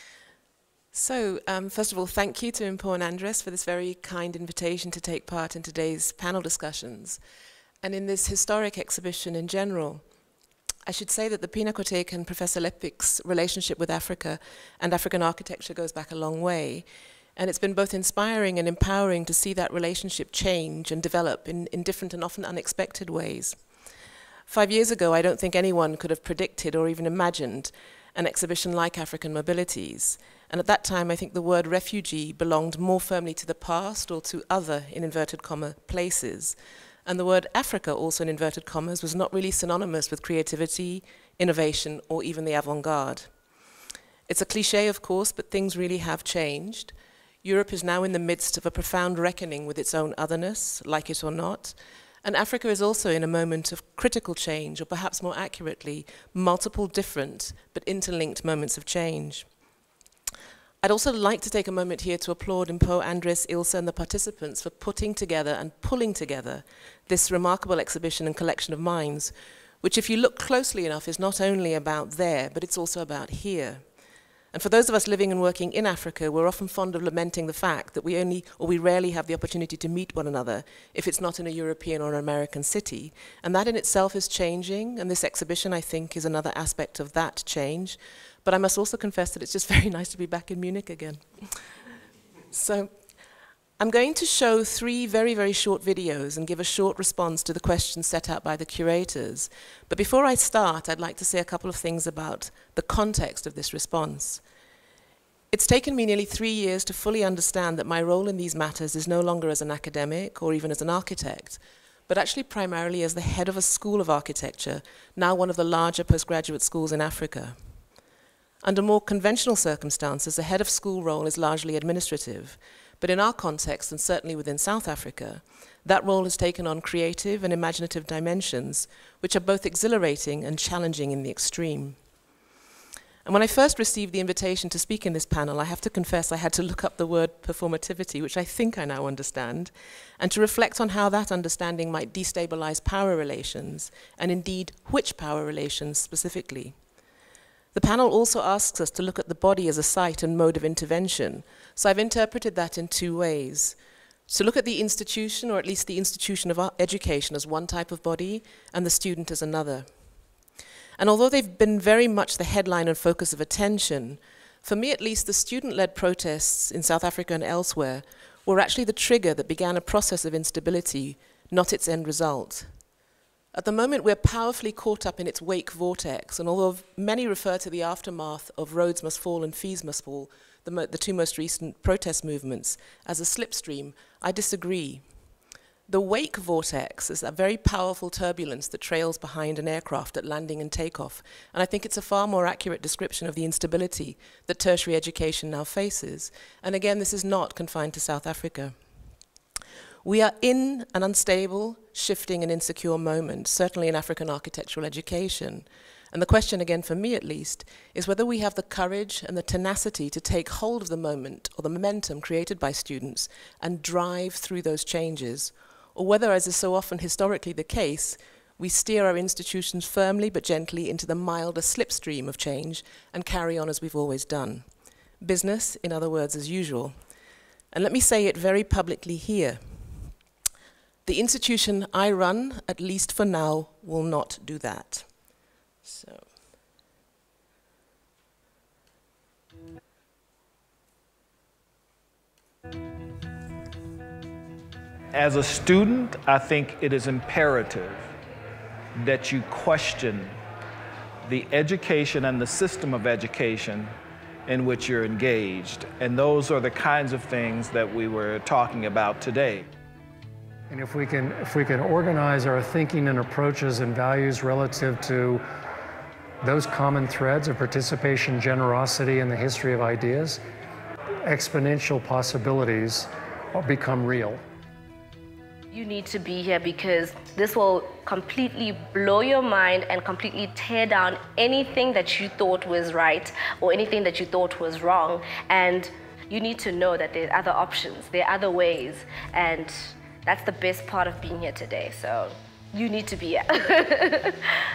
So, first of all, thank you to Mpho and Andres for this very kind invitation to take part in today's panel discussions and in this historic exhibition in general. I should say that the Pinakothek and Professor Lepik's relationship with Africa and African architecture goes back a long way. And it's been both inspiring and empowering to see that relationship change and develop in different and often unexpected ways. 5 years ago, I don't think anyone could have predicted or even imagined an exhibition like African Mobilities. And at that time, I think the word refugee belonged more firmly to the past or to other, in inverted comma, places. And the word Africa, also in inverted commas, was not really synonymous with creativity, innovation, or even the avant-garde. It's a cliche, of course, but things really have changed. Europe is now in the midst of a profound reckoning with its own otherness, like it or not. And Africa is also in a moment of critical change, or perhaps more accurately, multiple different but interlinked moments of change. I'd also like to take a moment here to applaud Mpho, Andres, Ilse, and the participants for putting together and pulling together this remarkable exhibition and collection of minds, which, if you look closely enough, is not only about there, but it's also about here. And for those of us living and working in Africa, we're often fond of lamenting the fact that we rarely have the opportunity to meet one another if it's not in a European or an American city. And that in itself is changing, and this exhibition, I think, is another aspect of that change. But I must also confess that it's just very nice to be back in Munich again. So I'm going to show 3 very, very short videos and give a short response to the questions set out by the curators. But before I start, I'd like to say a couple of things about the context of this response. It's taken me nearly 3 years to fully understand that my role in these matters is no longer as an academic or even as an architect, but actually primarily as the head of a school of architecture, now one of the larger postgraduate schools in Africa. Under more conventional circumstances, the head of school role is largely administrative. But in our context, and certainly within South Africa, that role has taken on creative and imaginative dimensions, which are both exhilarating and challenging in the extreme. And when I first received the invitation to speak in this panel, I have to confess I had to look up the word performativity, which I think I now understand, and to reflect on how that understanding might destabilize power relations, and indeed which power relations specifically. The panel also asks us to look at the body as a site and mode of intervention, so I've interpreted that in two ways. To look at the institution, or at least the institution of education, as one type of body, and the student as another. And although they've been very much the headline and focus of attention, for me at least, the student-led protests in South Africa and elsewhere were actually the trigger that began a process of instability, not its end result. At the moment, we're powerfully caught up in its wake vortex, and although many refer to the aftermath of Rhodes Must Fall and Fees Must Fall, the two most recent protest movements, as a slipstream, I disagree. The wake vortex is a very powerful turbulence that trails behind an aircraft at landing and takeoff, and I think it's a far more accurate description of the instability that tertiary education now faces. And again, this is not confined to South Africa. We are in an unstable, shifting and insecure moment, certainly in African architectural education. And the question, again, for me at least, is whether we have the courage and the tenacity to take hold of the moment or the momentum created by students and drive through those changes, or whether, as is so often historically the case, we steer our institutions firmly but gently into the milder slipstream of change and carry on as we've always done. Business, in other words, as usual. And let me say it very publicly here. The institution I run, at least for now, will not do that. So. As a student, I think it is imperative that you question the education and the system of education in which you're engaged. And those are the kinds of things that we were talking about today. And if we can organize our thinking and approaches and values relative to those common threads of participation, generosity, and the history of ideas, exponential possibilities become real. You need to be here because this will completely blow your mind and completely tear down anything that you thought was right or anything that you thought was wrong. And you need to know that there are other options, there are other ways, and that's the best part of being here today. So you need to be here.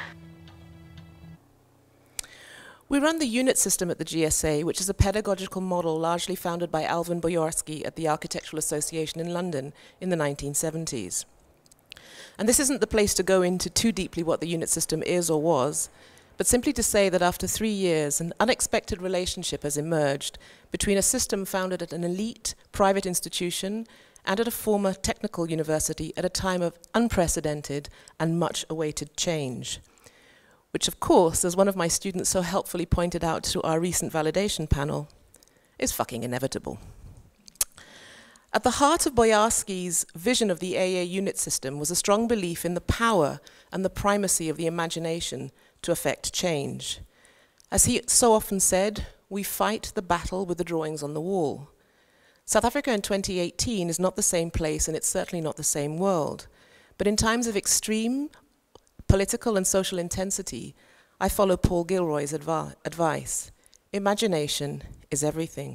We run the unit system at the GSA, which is a pedagogical model largely founded by Alvin Boyarsky at the Architectural Association in London in the 1970s. And this isn't the place to go into too deeply what the unit system is or was, but simply to say that after 3 years, an unexpected relationship has emerged between a system founded at an elite private institution and at a former technical university at a time of unprecedented and much awaited change, which of course, as one of my students so helpfully pointed out to our recent validation panel, is fucking inevitable. At the heart of Boyarsky's vision of the AA unit system was a strong belief in the power and the primacy of the imagination to effect change. As he so often said, we fight the battle with the drawings on the wall. South Africa in 2018 is not the same place, and it's certainly not the same world. But in times of extreme political and social intensity, I follow Paul Gilroy's advice. Imagination is everything.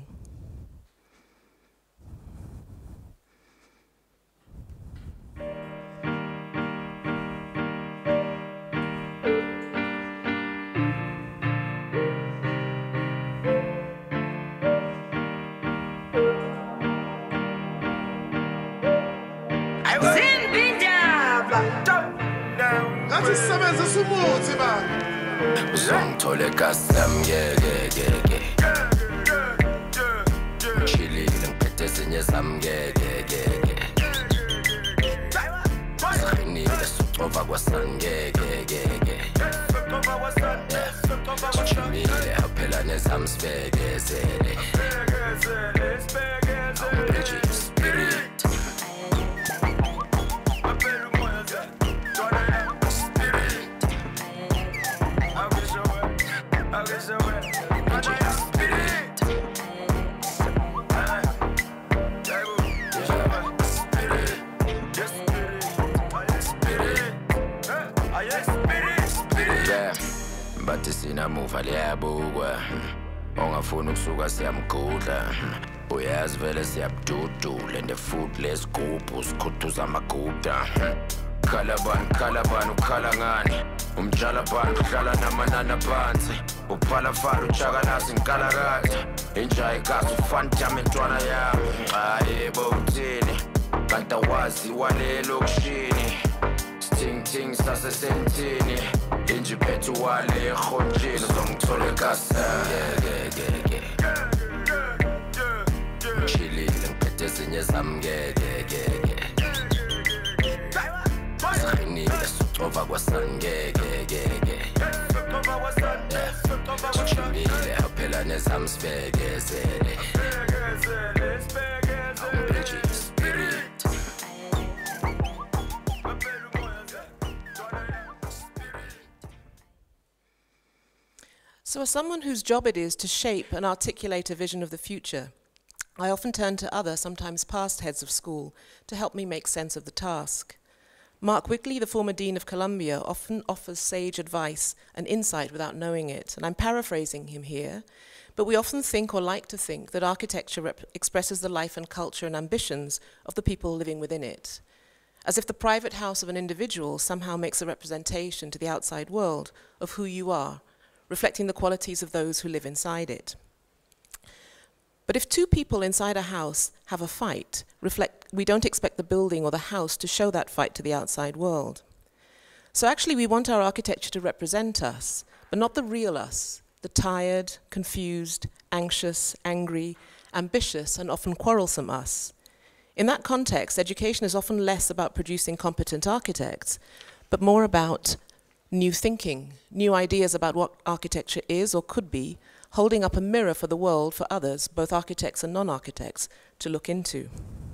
Uzongithole kasam ngeke Chilile ngiphethe ezinye zami ngeke Sakhinile sucova kwasani ngeke Chimile aphela nezami sibekezele Spirit bathi sinamuva liyabukwa ongafuni ukusuka siyamgudla uyazi vele siyabududula and the food lesigubhu sikhuthuza amaguda Kalabani, ukhala ngani umjalabani uhlala namanana phansi uphalafala ujakalazi nkalakatha injayi kazi ufantama intwana yami yebo uthini kanti awazi walelo kushini Ting sasesentini inji phethu wale ekhonjini uzongithola ekasa chilile ngiphethe ezinye zami Sakhinile sucova kwasani ngeke Chilile haphela nezami sibekezele Awumbheji spirit So as someone whose job it is to shape and articulate a vision of the future, I often turn to other, sometimes past heads of school to help me make sense of the task. Mark Wigley, the former Dean of Columbia, often offers sage advice and insight without knowing it, and I'm paraphrasing him here, but we often think or like to think that architecture expresses the life and culture and ambitions of the people living within it, as if the private house of an individual somehow makes a representation to the outside world of who you are, reflecting the qualities of those who live inside it. But if two people inside a house have a fight, we don't expect the building or the house to show that fight to the outside world. So actually we want our architecture to represent us, but not the real us, the tired, confused, anxious, angry, ambitious, and often quarrelsome us. In that context, education is often less about producing competent architects, but more about new thinking, new ideas about what architecture is or could be, holding up a mirror for the world for others, both architects and non-architects, to look into.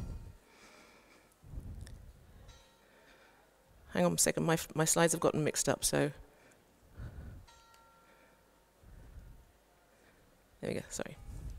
Hang on a second, my slides have gotten mixed up, so. There we go, sorry.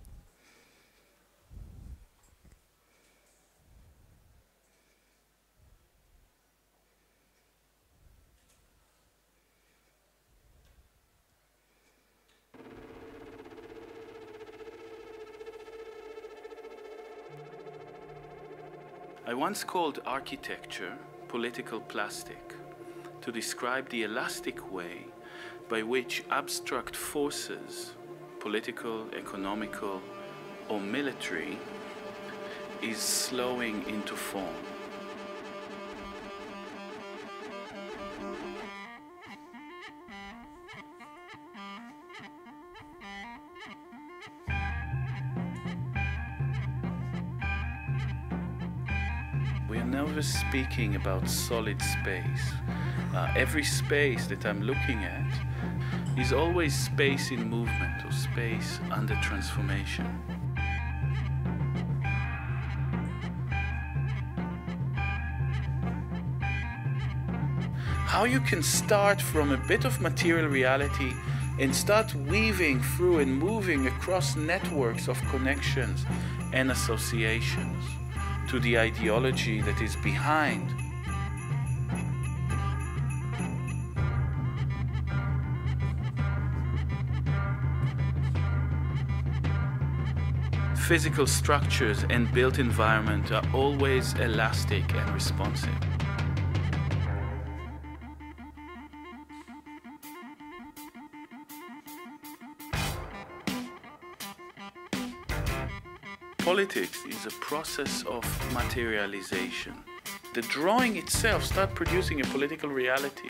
I once called architecture political plastic to describe the elastic way by which abstract forces, political, economical, or military, is slowing into form. We are never speaking about solid space. Every space that I'm looking at is always space in movement or space under transformation. How you can start from a bit of material reality and start weaving through and moving across networks of connections and associations to the ideology that is behind. Physical structures and built environment are always elastic and responsive. Politics is a process of materialization. The drawing itself starts producing a political reality.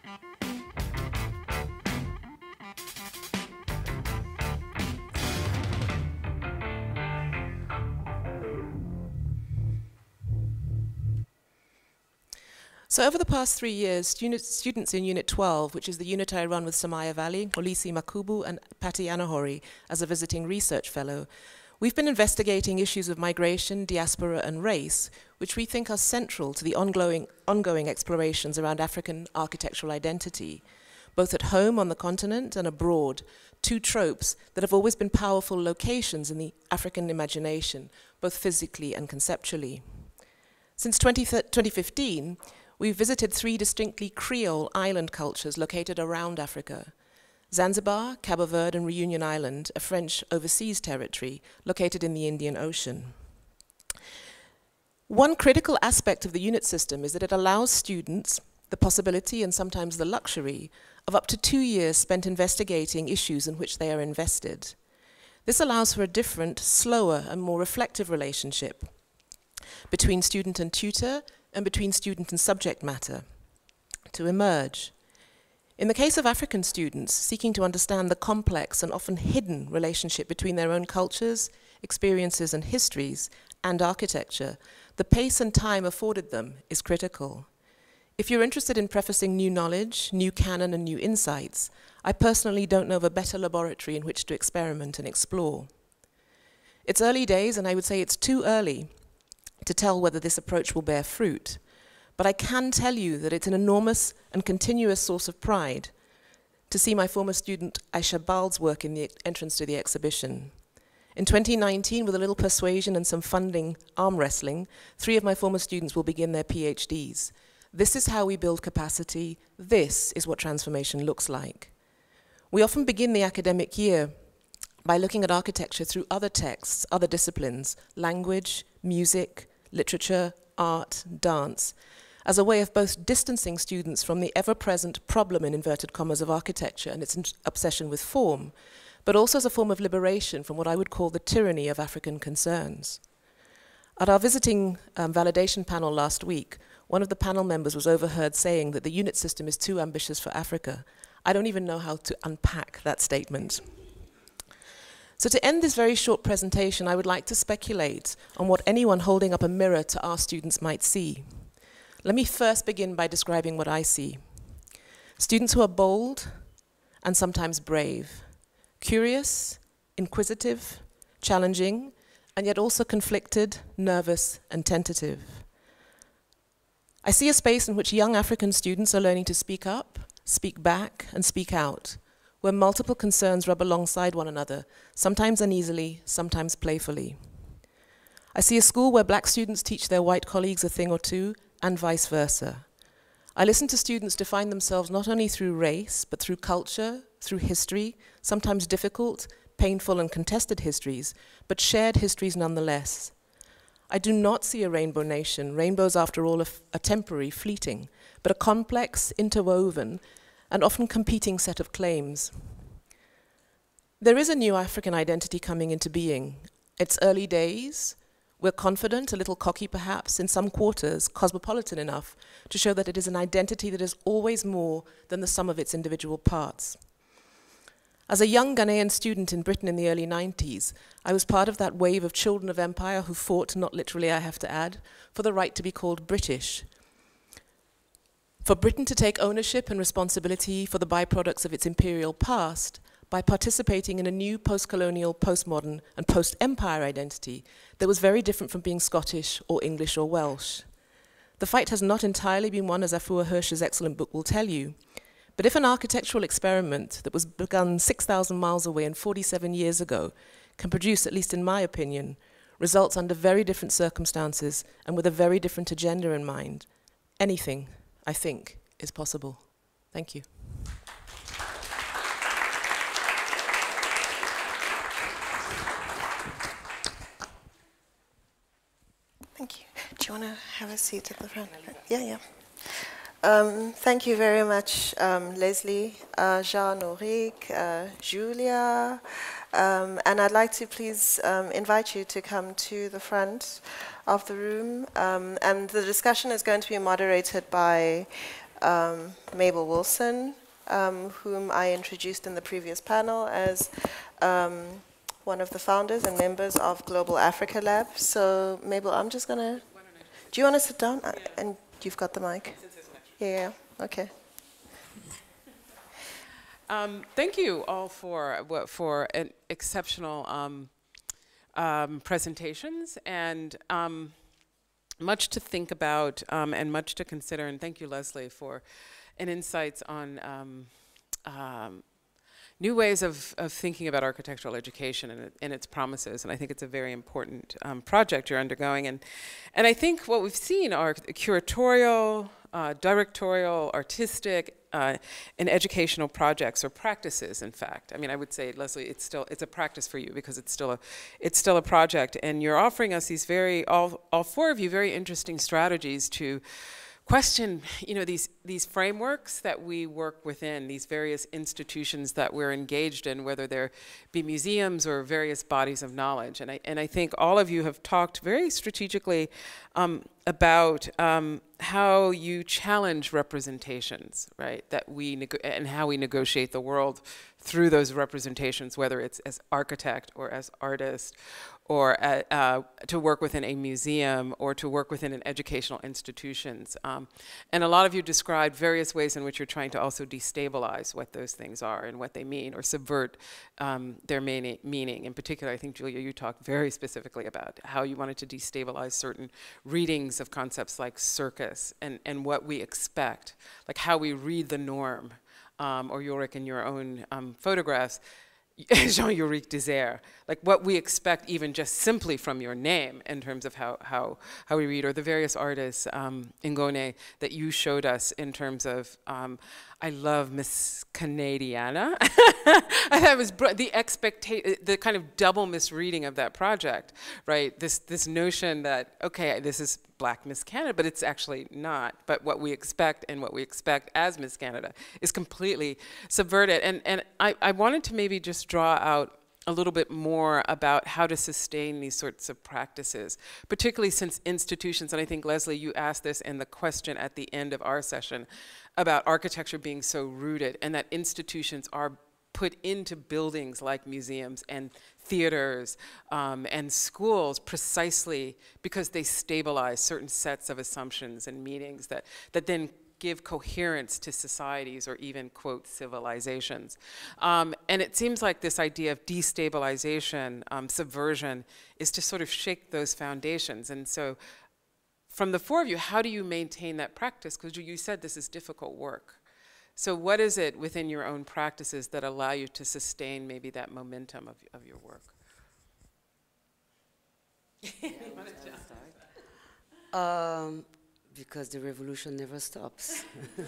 So over the past 3 years, students in Unit 12, which is the unit I run with Samaya Valley, Olisi Makubu, and Patty Anahori as a visiting research fellow, we've been investigating issues of migration, diaspora, and race, which we think are central to the ongoing explorations around African architectural identity, both at home on the continent and abroad, two tropes that have always been powerful locations in the African imagination, both physically and conceptually. Since 2015, we've visited 3 distinctly Creole island cultures located around Africa: Zanzibar, Cabo Verde, and Reunion Island, a French overseas territory located in the Indian Ocean. One critical aspect of the unit system is that it allows students the possibility and sometimes the luxury of up to 2 years spent investigating issues in which they are invested. This allows for a different, slower, and more reflective relationship between student and tutor and between student and subject matter to emerge. In the case of African students seeking to understand the complex and often hidden relationship between their own cultures, experiences, and histories and architecture, the pace and time afforded them is critical. If you're interested in prefacing new knowledge, new canon, and new insights, I personally don't know of a better laboratory in which to experiment and explore. It's early days, and I would say it's too early to tell whether this approach will bear fruit, but I can tell you that it's an enormous and continuous source of pride to see my former student Aisha Bald's work in the entrance to the exhibition. In 2019, with a little persuasion and some funding arm wrestling, 3 of my former students will begin their PhDs. This is how we build capacity. This is what transformation looks like. We often begin the academic year by looking at architecture through other texts, other disciplines, language, music, literature, art, dance, as a way of both distancing students from the ever-present problem in inverted commas of architecture and its obsession with form, but also as a form of liberation from what I would call the tyranny of African concerns. At our visiting validation panel last week, one of the panel members was overheard saying that the unit system is too ambitious for Africa. I don't even know how to unpack that statement. So to end this very short presentation, I would like to speculate on what anyone holding up a mirror to our students might see. Let me first begin by describing what I see. Students who are bold and sometimes brave, curious, inquisitive, challenging, and yet also conflicted, nervous, and tentative. I see a space in which young African students are learning to speak up, speak back, and speak out, where multiple concerns rub alongside one another, sometimes uneasily, sometimes playfully. I see a school where black students teach their white colleagues a thing or two, and vice versa. I listen to students define themselves not only through race, but through culture, through history, sometimes difficult, painful, and contested histories, but shared histories nonetheless. I do not see a rainbow nation. Rainbows, after all, are temporary, fleeting, but a complex, interwoven, and often competing set of claims. There is a new African identity coming into being. It's early days. We're confident, a little cocky perhaps, in some quarters, cosmopolitan enough to show that it is an identity that is always more than the sum of its individual parts. As a young Ghanaian student in Britain in the early 90s, I was part of that wave of children of empire who fought, not literally I have to add, for the right to be called British. For Britain to take ownership and responsibility for the byproducts of its imperial past by participating in a new post-colonial, postmodern, and post-empire identity that was very different from being Scottish or English or Welsh. The fight has not entirely been won, as Afua Hirsch's excellent book will tell you. But if an architectural experiment that was begun 6,000 miles away and 47 years ago can produce, at least in my opinion, results under very different circumstances and with a very different agenda in mind, anything, I think, is possible. Thank you. Thank you. Do you want to have a seat at the front? Yeah. Thank you very much, Leslie, Jean, Ulrike, Julia, and I'd like to please invite you to come to the front of the room, and the discussion is going to be moderated by Mabel Wilson, whom I introduced in the previous panel as one of the founders and members of Global Africa Lab. So Mabel, I'm just going to, do you want to sit down? And you've got the mic. Yeah, okay. Thank you all for an exceptional presentations and much to think about and much to consider. And thank you, Leslie, for an insights on new ways of thinking about architectural education and its promises. And I think it's a very important project you're undergoing. And I think what we've seen are curatorial directorial, artistic, and educational projects or practices. In fact, I mean, I would say, Leslie, it's a practice for you because it's still a project, and you're offering us these all four of you very interesting strategies to question, these frameworks that we work within, these various institutions that we're engaged in, whether there be museums or various bodies of knowledge. And I think all of you have talked very strategically about how you challenge representations, right? And how we negotiate the world through those representations, whether it's as architect or as artist, or to work within a museum, or to work within an educational institutions. And a lot of you described various ways in which you're trying to also destabilize what those things are and what they mean, or subvert their meaning. In particular, I think, Julia, you talked very specifically about how you wanted to destabilize certain readings of concepts like circus and what we expect, like how we read the norm, or Ulrich in your own photographs, Jean-Ulrich Désert, like what we expect even just simply from your name in terms of how we read, or the various artists, Ngone, that you showed us in terms of, I love Miss Canadiana. That was the kind of double misreading of that project, right? This notion that, okay, this is Black Miss Canada, but it's actually not. But what we expect and what we expect as Miss Canada is completely subverted. And I wanted to maybe just draw out a little bit more about how to sustain these sorts of practices, particularly since institutions, and I think, Leslie, you asked this in the question at the end of our session about architecture being so rooted, and that institutions are put into buildings like museums and theaters and schools precisely because they stabilize certain sets of assumptions and meanings that then give coherence to societies or even, quote, civilizations. And it seems like this idea of destabilization, subversion, is to sort of shake those foundations. And so from the four of you, how do you maintain that practice? Because you said this is difficult work. So what is it within your own practices that allow you to sustain maybe that momentum of your work? Because the revolution never stops.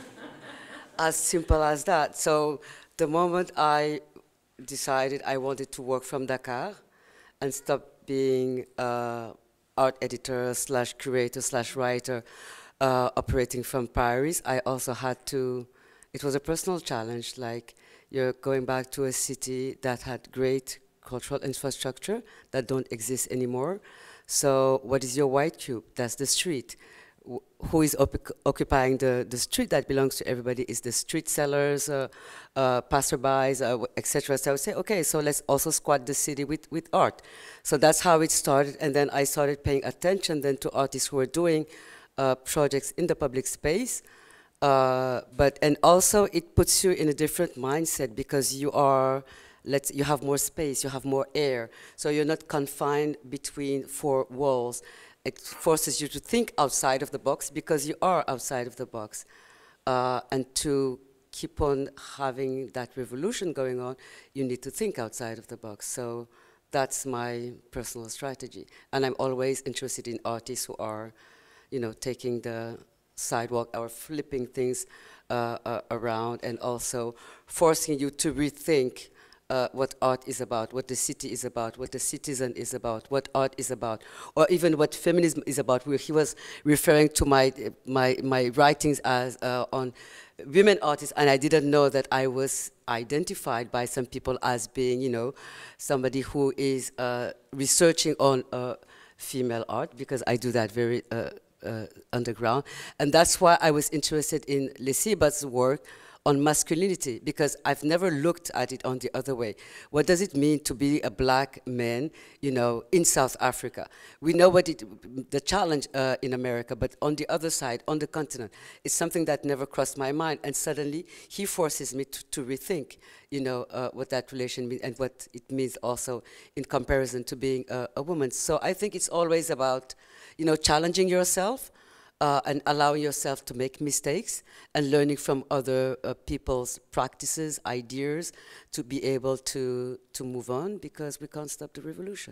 As simple as that. So the moment I decided I wanted to work from Dakar and stop being art editor / curator / writer operating from Paris, I also had to, it was a personal challenge, like you're going back to a city that had great cultural infrastructure that don't exist anymore. So what is your white cube? That's the street. Who is occupying the street that belongs to everybody is the street sellers, passerbys, etc. So I would say, okay, so let's also squat the city with art. So that's how it started, and then I started paying attention then to artists who were doing projects in the public space. And also it puts you in a different mindset because you are, you have more space, you have more air, so you're not confined between four walls. It forces you to think outside of the box because you are outside of the box. And to keep on having that revolution going on, you need to think outside of the box. So that's my personal strategy. And I'm always interested in artists who are, taking the sidewalk or flipping things around, and also forcing you to rethink what art is about, what the city is about, what the citizen is about, what art is about, or even what feminism is about. He was referring to my writings as on women artists, and I didn't know that I was identified by some people as being, somebody who is researching on female art, because I do that very underground. And that's why I was interested in Lesiba's work on masculinity, because I've never looked at it on the other way. What does it mean to be a black man, in South Africa? We know what the challenge in America, but on the other side, on the continent, it's something that never crossed my mind. And suddenly, he forces me to rethink, what that relation means and what it means also in comparison to being a woman. So I think it's always about, challenging yourself, and allowing yourself to make mistakes and learning from other people's practices, ideas, to be able to move on, because we can't stop the revolution.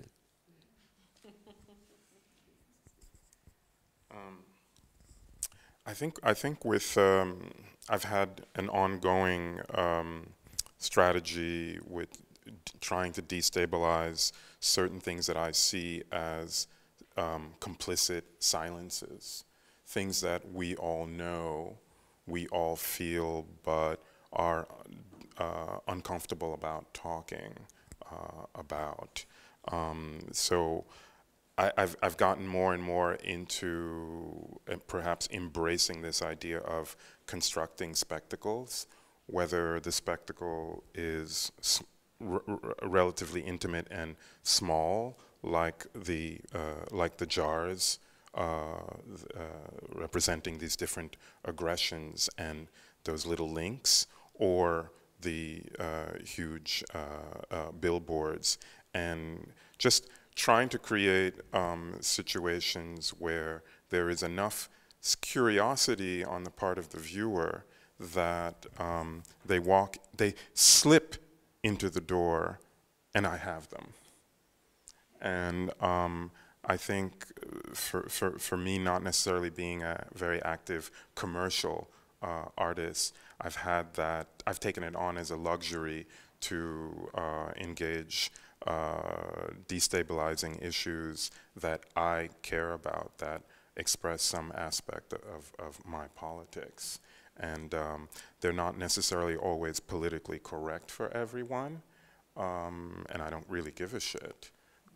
I think with I've had an ongoing strategy with trying to destabilize certain things that I see as complicit silences, things that we all know, we all feel, but are uncomfortable about talking about. So I've gotten more and more into perhaps embracing this idea of constructing spectacles, whether the spectacle is relatively intimate and small, like the jars representing these different aggressions and those little links, or the huge billboards, and just trying to create situations where there is enough curiosity on the part of the viewer that they slip into the door and I have them. And I think for me, not necessarily being a very active commercial artist, I've taken it on as a luxury to engage destabilizing issues that I care about, that express some aspect of my politics. And they're not necessarily always politically correct for everyone, and I don't really give a shit.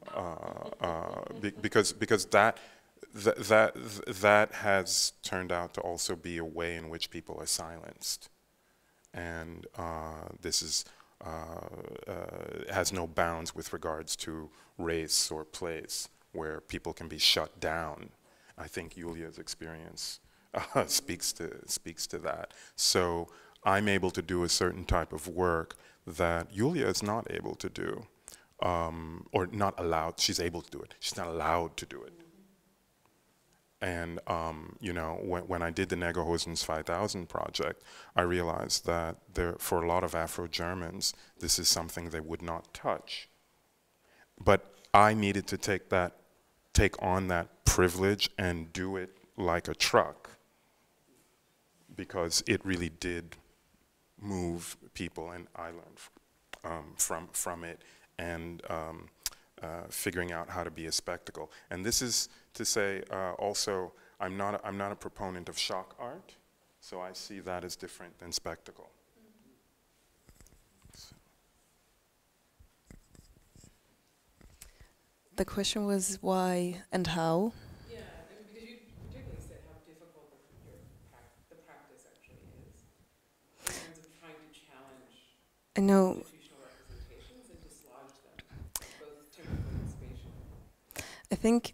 Because that has turned out to also be a way in which people are silenced. And this is has no bounds with regards to race or place, where people can be shut down. I think Julia's experience speaks to that. So I'm able to do a certain type of work that Julia is not able to do, or not allowed. She's able to do it. She's not allowed to do it. And you know, when I did the Negerhosen's 5000 project, I realized that for a lot of Afro-Germans, this is something they would not touch. But I needed to take on that privilege and do it like a truck, because it really did move people, and I learned from it, and figuring out how to be a spectacle. And this is to say also, I'm not a proponent of shock art, so I see that as different than spectacle. The question was why and how. Yeah, I mean, because you particularly said how difficult the practice actually is in terms of trying to challenge institutional representations and dislodge them, both temporally and spatially. I think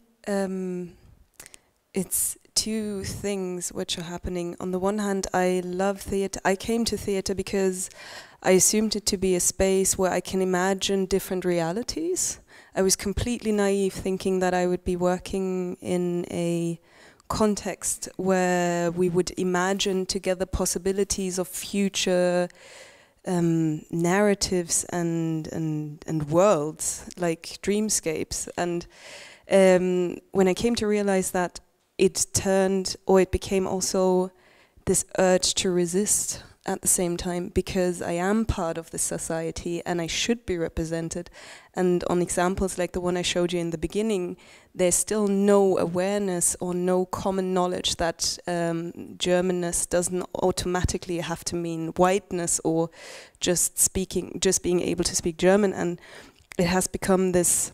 it's two things which are happening. On the one hand, I love theatre. I came to theatre because I assumed it to be a space where I can imagine different realities. I was completely naive, thinking that I would be working in a context where we would imagine together possibilities of future narratives and worlds, like dreamscapes. And when I came to realize that, it became also this urge to resist at the same time, because I am part of this society and I should be represented. And on examples like the one I showed you in the beginning, there's still no awareness or no common knowledge that Germanness doesn't automatically have to mean whiteness or just being able to speak German. And it has become this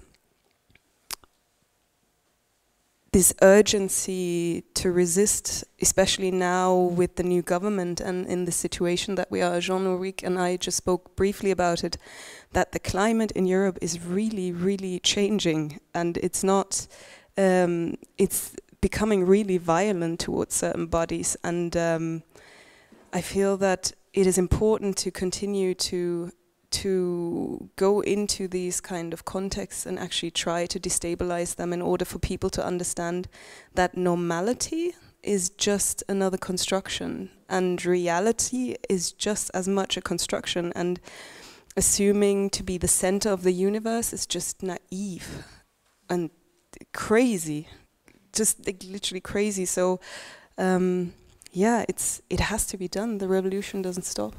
urgency to resist, especially now with the new government and in the situation that we are. Jean-Ulrich and I just spoke briefly about it, that the climate in Europe is really, really changing, and it's not, it's becoming really violent towards certain bodies. And I feel that it is important to continue to go into these kind of contexts and actually try to destabilize them in order for people to understand that normality is just another construction and reality is just as much a construction, and assuming to be the center of the universe is just naive and crazy, just like literally crazy. So yeah, it has to be done. The revolution doesn't stop.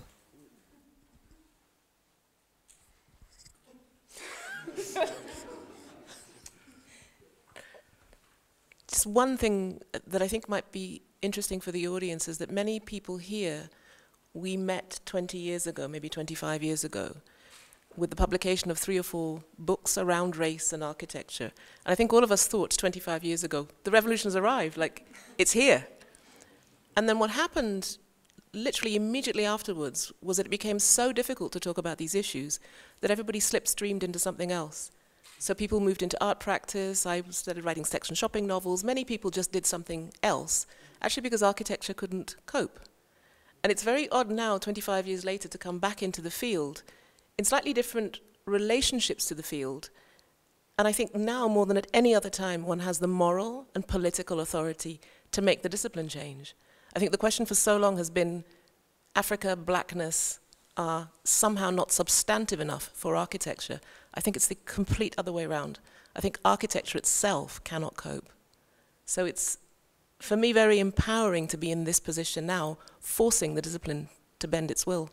Just one thing that I think might be interesting for the audience is that many people here we met 20 years ago, maybe 25 years ago, with the publication of 3 or 4 books around race and architecture. And I think all of us thought 25 years ago, the revolution has arrived, like, it's here. And then what happened literally immediately afterwards was that it became so difficult to talk about these issues that everybody slipstreamed into something else. So people moved into art practice, I started writing section shopping novels, many people just did something else, actually because architecture couldn't cope. And it's very odd now, 25 years later, to come back into the field in slightly different relationships to the field. And I think now, more than at any other time, one has the moral and political authority to make the discipline change. I think the question for so long has been, Africa, blackness are somehow not substantive enough for architecture. I think it's the complete other way around. I think architecture itself cannot cope. So it's, for me, very empowering to be in this position now, forcing the discipline to bend its will.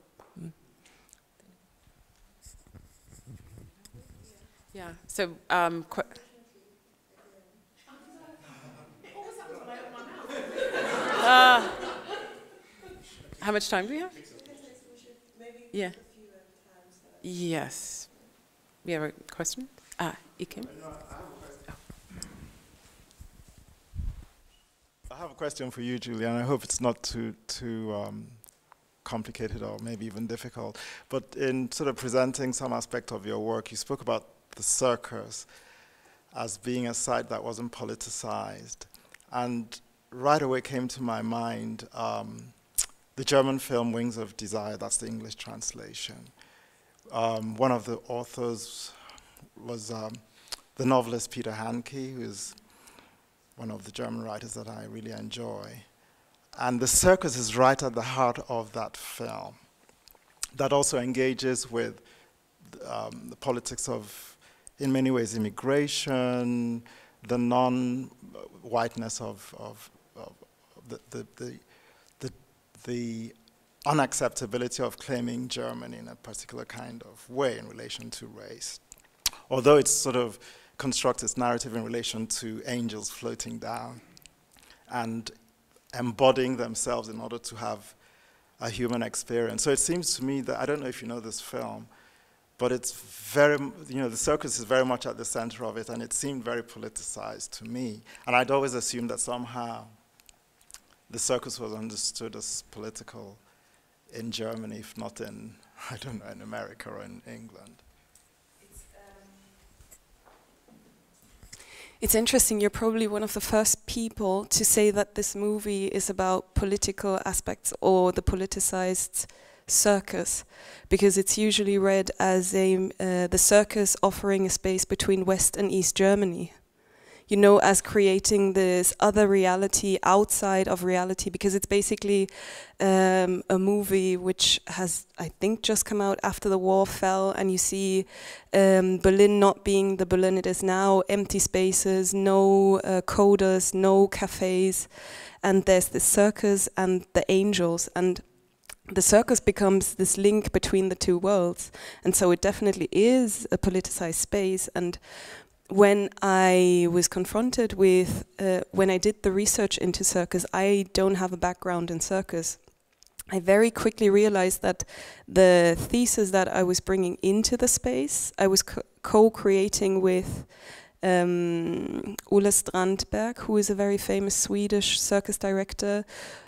Yeah, so, how much time do we have? Yeah. Yes. We have a question? Ikem? I have a question for you, Julia, and I hope it's not too complicated or maybe even difficult. But in sort of presenting some aspect of your work, you spoke about the circus as being a site that wasn't politicized. And right away came to my mind the German film Wings of Desire, that's the English translation. One of the authors was the novelist Peter Handke, who is one of the German writers that I really enjoy. And the circus is right at the heart of that film. That also engages with the politics of, in many ways, immigration, the non-whiteness of the unacceptability of claiming Germany in a particular kind of way in relation to race. Although it's sort of constructs its narrative in relation to angels floating down and embodying themselves in order to have a human experience. So it seems to me that, I don't know if you know this film, but it's very, the circus is very much at the center of it, and it seemed very politicized to me. And I'd always assumed that somehow the circus was understood as political in Germany, if not in, I don't know, in America or in England. It's interesting, you're probably one of the first people to say that this movie is about political aspects or the politicized circus, because it's usually read as the circus offering a space between West and East Germany. You know, as creating this other reality outside of reality, because it's basically a movie which has, I think, just come out after the wall fell, and you see Berlin not being the Berlin it is now, empty spaces, no coders, no cafes, and there's this circus and the angels, and the circus becomes this link between the two worlds, and so it definitely is a politicized space. And when I was confronted with, when I did the research into circus, I don't have a background in circus. I very quickly realized that the thesis that I was bringing into the space, I was co-creating with Olle Strandberg, who is a very famous Swedish circus director,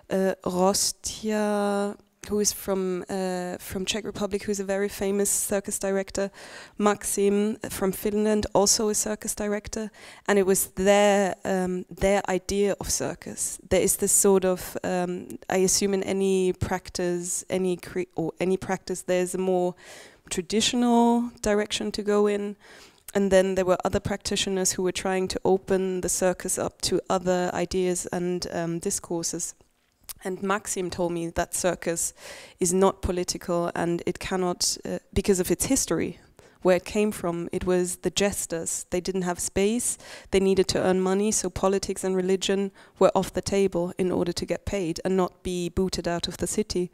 Rostja, who is from Czech Republic, who's a very famous circus director, Maxim from Finland, also a circus director, and it was their idea of circus. There is this sort of, I assume in any practice, any practice, there's a more traditional direction to go in, and then there were other practitioners who were trying to open the circus up to other ideas and discourses. And Maxim told me that circus is not political, and it cannot, because of its history, where it came from. It was the jesters. They didn't have space. They needed to earn money, so politics and religion were off the table in order to get paid and not be booted out of the city.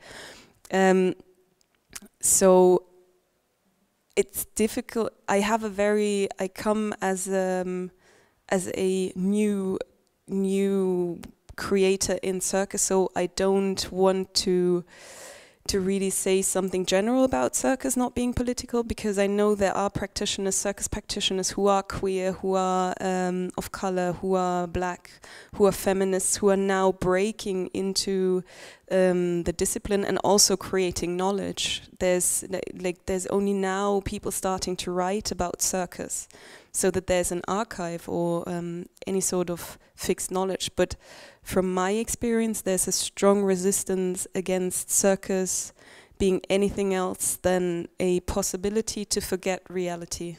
So it's difficult. I come as a new creator in circus, so I don't want to really say something general about circus not being political, because I know there are practitioners, circus practitioners, who are queer, who are of color, who are black, who are feminists, who are now breaking into the discipline and also creating knowledge. There's only now people starting to write about circus, so that there's an archive or any sort of fixed knowledge. But from my experience, there's a strong resistance against circus being anything else than a possibility to forget reality.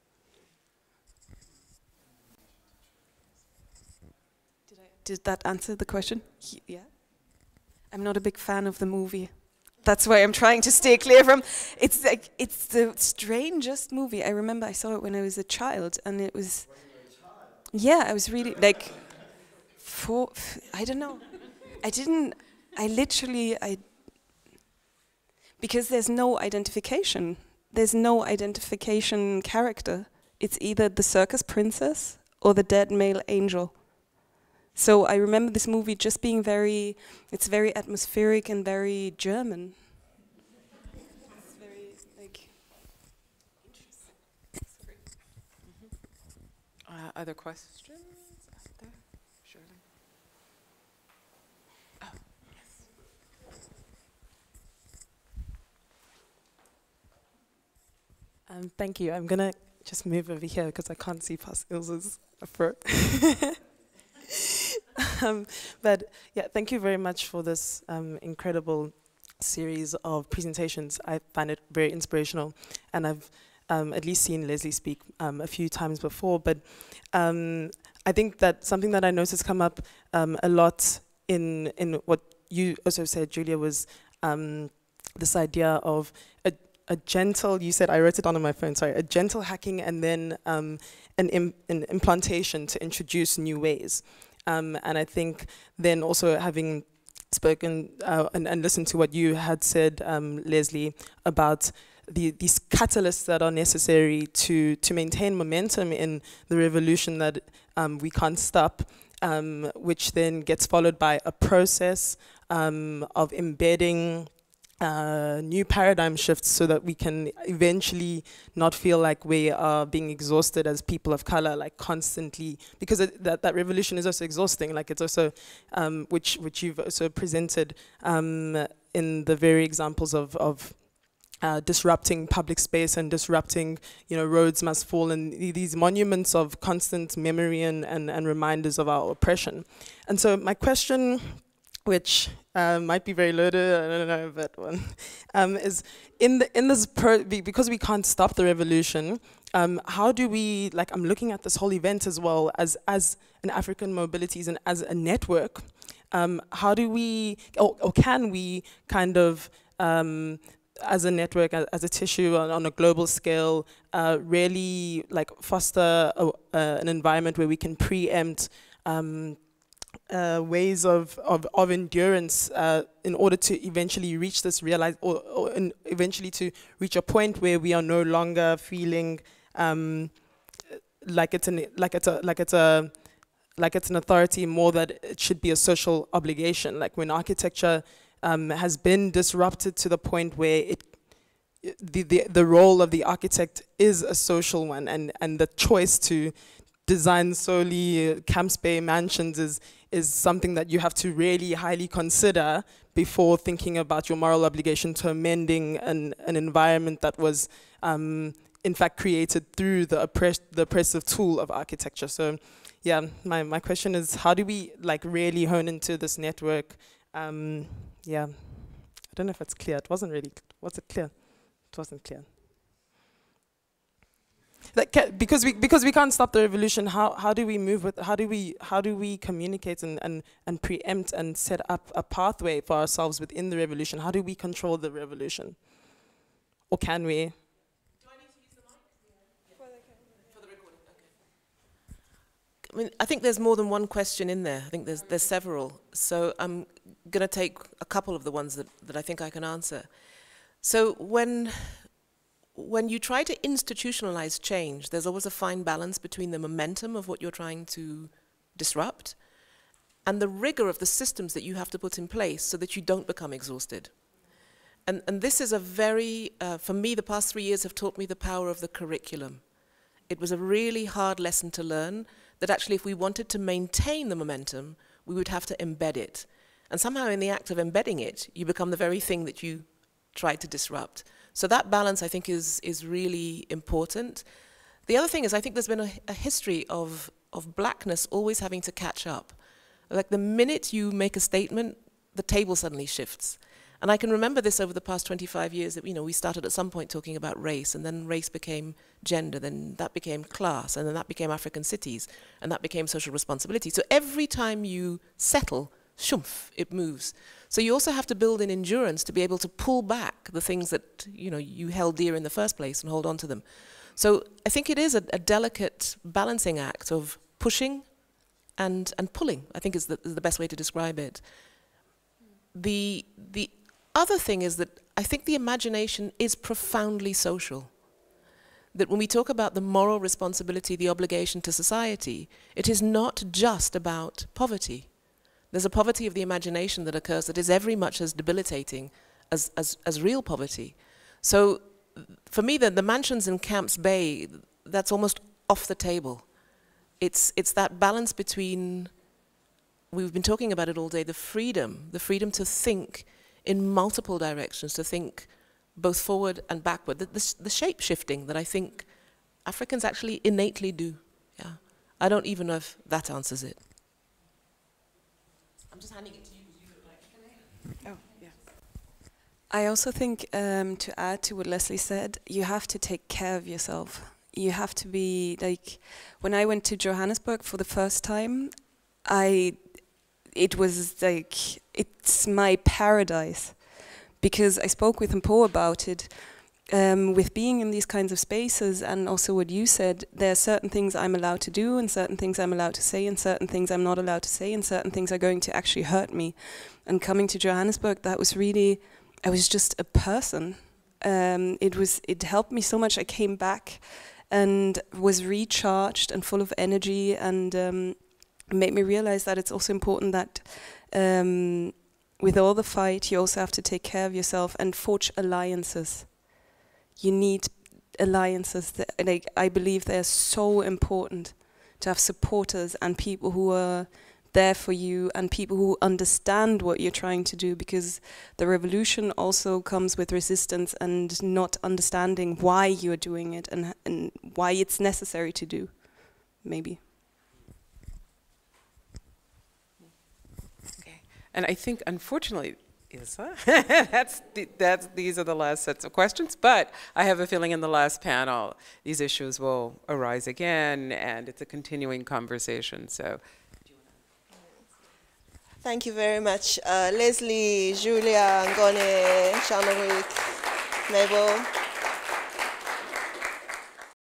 Did that answer the question? Yeah. I'm not a big fan of the movie. That's why I'm trying to stay clear from. It's like, it's the strangest movie. I remember I saw it when I was a child, and it was. Yeah, I was really like. I don't know. Because there's no identification. There's no identification character. It's either the circus princess or the dead male angel. So I remember this movie just being it's very atmospheric and very German. It's very, like, interesting. Sorry. Other questions? Out there? Shirley? Oh, yes. Thank you. I'm going to just move over here because I can't see past Ilse's throat. But yeah, thank you very much for this incredible series of presentations. I find it very inspirational, and I've at least seen Leslie speak a few times before, but I think that something that I noticed come up a lot in what you also said, Julia, was this idea of a gentle, you said, I wrote it down on my phone, sorry, a gentle hacking and then an implantation to introduce new ways. And I think then also having spoken and listened to what you had said, Leslie, about these catalysts that are necessary to maintain momentum in the revolution that we can't stop, which then gets followed by a process of embedding new paradigm shifts so that we can eventually not feel like we are being exhausted as people of color, like constantly, because that revolution is also exhausting. Like it's also, which you've also presented in the very examples of disrupting public space and disrupting, roads must fall, and these monuments of constant memory and reminders of our oppression. And so my question, which might be very loaded, I don't know that one, is in this because we can't stop the revolution, how do we, I'm looking at this whole event as well as an African Mobilities and as a network, how do we, or can we kind of, as a network, as a tissue on a global scale, really foster an environment where we can preempt ways of endurance in order to eventually reach this eventually to reach a point where we are no longer feeling like it's an authority, more that it should be a social obligation. Like when architecture has been disrupted to the point where the role of the architect is a social one, and the choice to design solely Camps Bay mansions is something that you have to really highly consider before thinking about your moral obligation to amending an environment that was in fact created through the oppressive tool of architecture. So yeah, my question is, how do we really hone into this network? Yeah, I don't know if it's clear. It wasn't really, was it clear? It wasn't clear. Because we can't stop the revolution, how do we move with, how do we communicate and preempt and set up a pathway for ourselves within the revolution? How do we control the revolution? Or can we? Do I need to use the mic? I mean, I think there's more than one question in there. I think there's several. So I'm going to take a couple of the ones that I think I can answer. So when you try to institutionalize change, there's always a fine balance between the momentum of what you're trying to disrupt and the rigor of the systems that you have to put in place so that you don't become exhausted. And this is a very, for me, the past 3 years have taught me the power of the curriculum. It was a really hard lesson to learn that actually if we wanted to maintain the momentum, we would have to embed it. And somehow in the act of embedding it, you become the very thing that you tried to disrupt. So that balance, I think, is really important. The other thing is I think there's been a history of blackness always having to catch up. Like the minute you make a statement, the table suddenly shifts. And I can remember this over the past 25 years that, you know, we started at some point talking about race, and then race became gender, then that became class, and then that became African cities, and that became social responsibility. So every time you settle, shumph, it moves. So you also have to build in endurance to be able to pull back the things that, you know, you held dear in the first place and hold on to them. So I think it is a delicate balancing act of pushing and pulling, I think is the best way to describe it. The other thing is that I think the imagination is profoundly social. That when we talk about the moral responsibility, the obligation to society, it is not just about poverty. There's a poverty of the imagination that occurs that is every much as debilitating as real poverty. So for me, the mansions in Camps Bay, that's almost off the table. It's that balance between, we've been talking about it all day, the freedom to think in multiple directions, to think both forward and backward, the shape-shifting that I think Africans actually innately do. Yeah, I don't even know if that answers it. I'm just handing it to you because you look like, oh, yeah. I also think, to add to what Leslie said, you have to take care of yourself. You have to be, like, when I went to Johannesburg for the first time, it was like, it's my paradise. Because I spoke with Mpo about it, with being in these kinds of spaces, and also what you said, there are certain things I'm allowed to do, and certain things I'm allowed to say, and certain things I'm not allowed to say, and certain things are going to actually hurt me. And coming to Johannesburg, that was really, I was just a person. It helped me so much. I came back and was recharged and full of energy, and made me realize that it's also important that with all the fight, you also have to take care of yourself and forge alliances. You need alliances. I believe they're so important to have supporters and people who are there for you and people who understand what you're trying to do, because the revolution also comes with resistance and not understanding why you're doing it and why it's necessary to do, maybe. And I think, unfortunately, Ilse, these are the last sets of questions, but I have a feeling in the last panel, these issues will arise again, and it's a continuing conversation, so. Thank you very much. Leslie, Julia, Ngone, Jean-Luc, Mabel.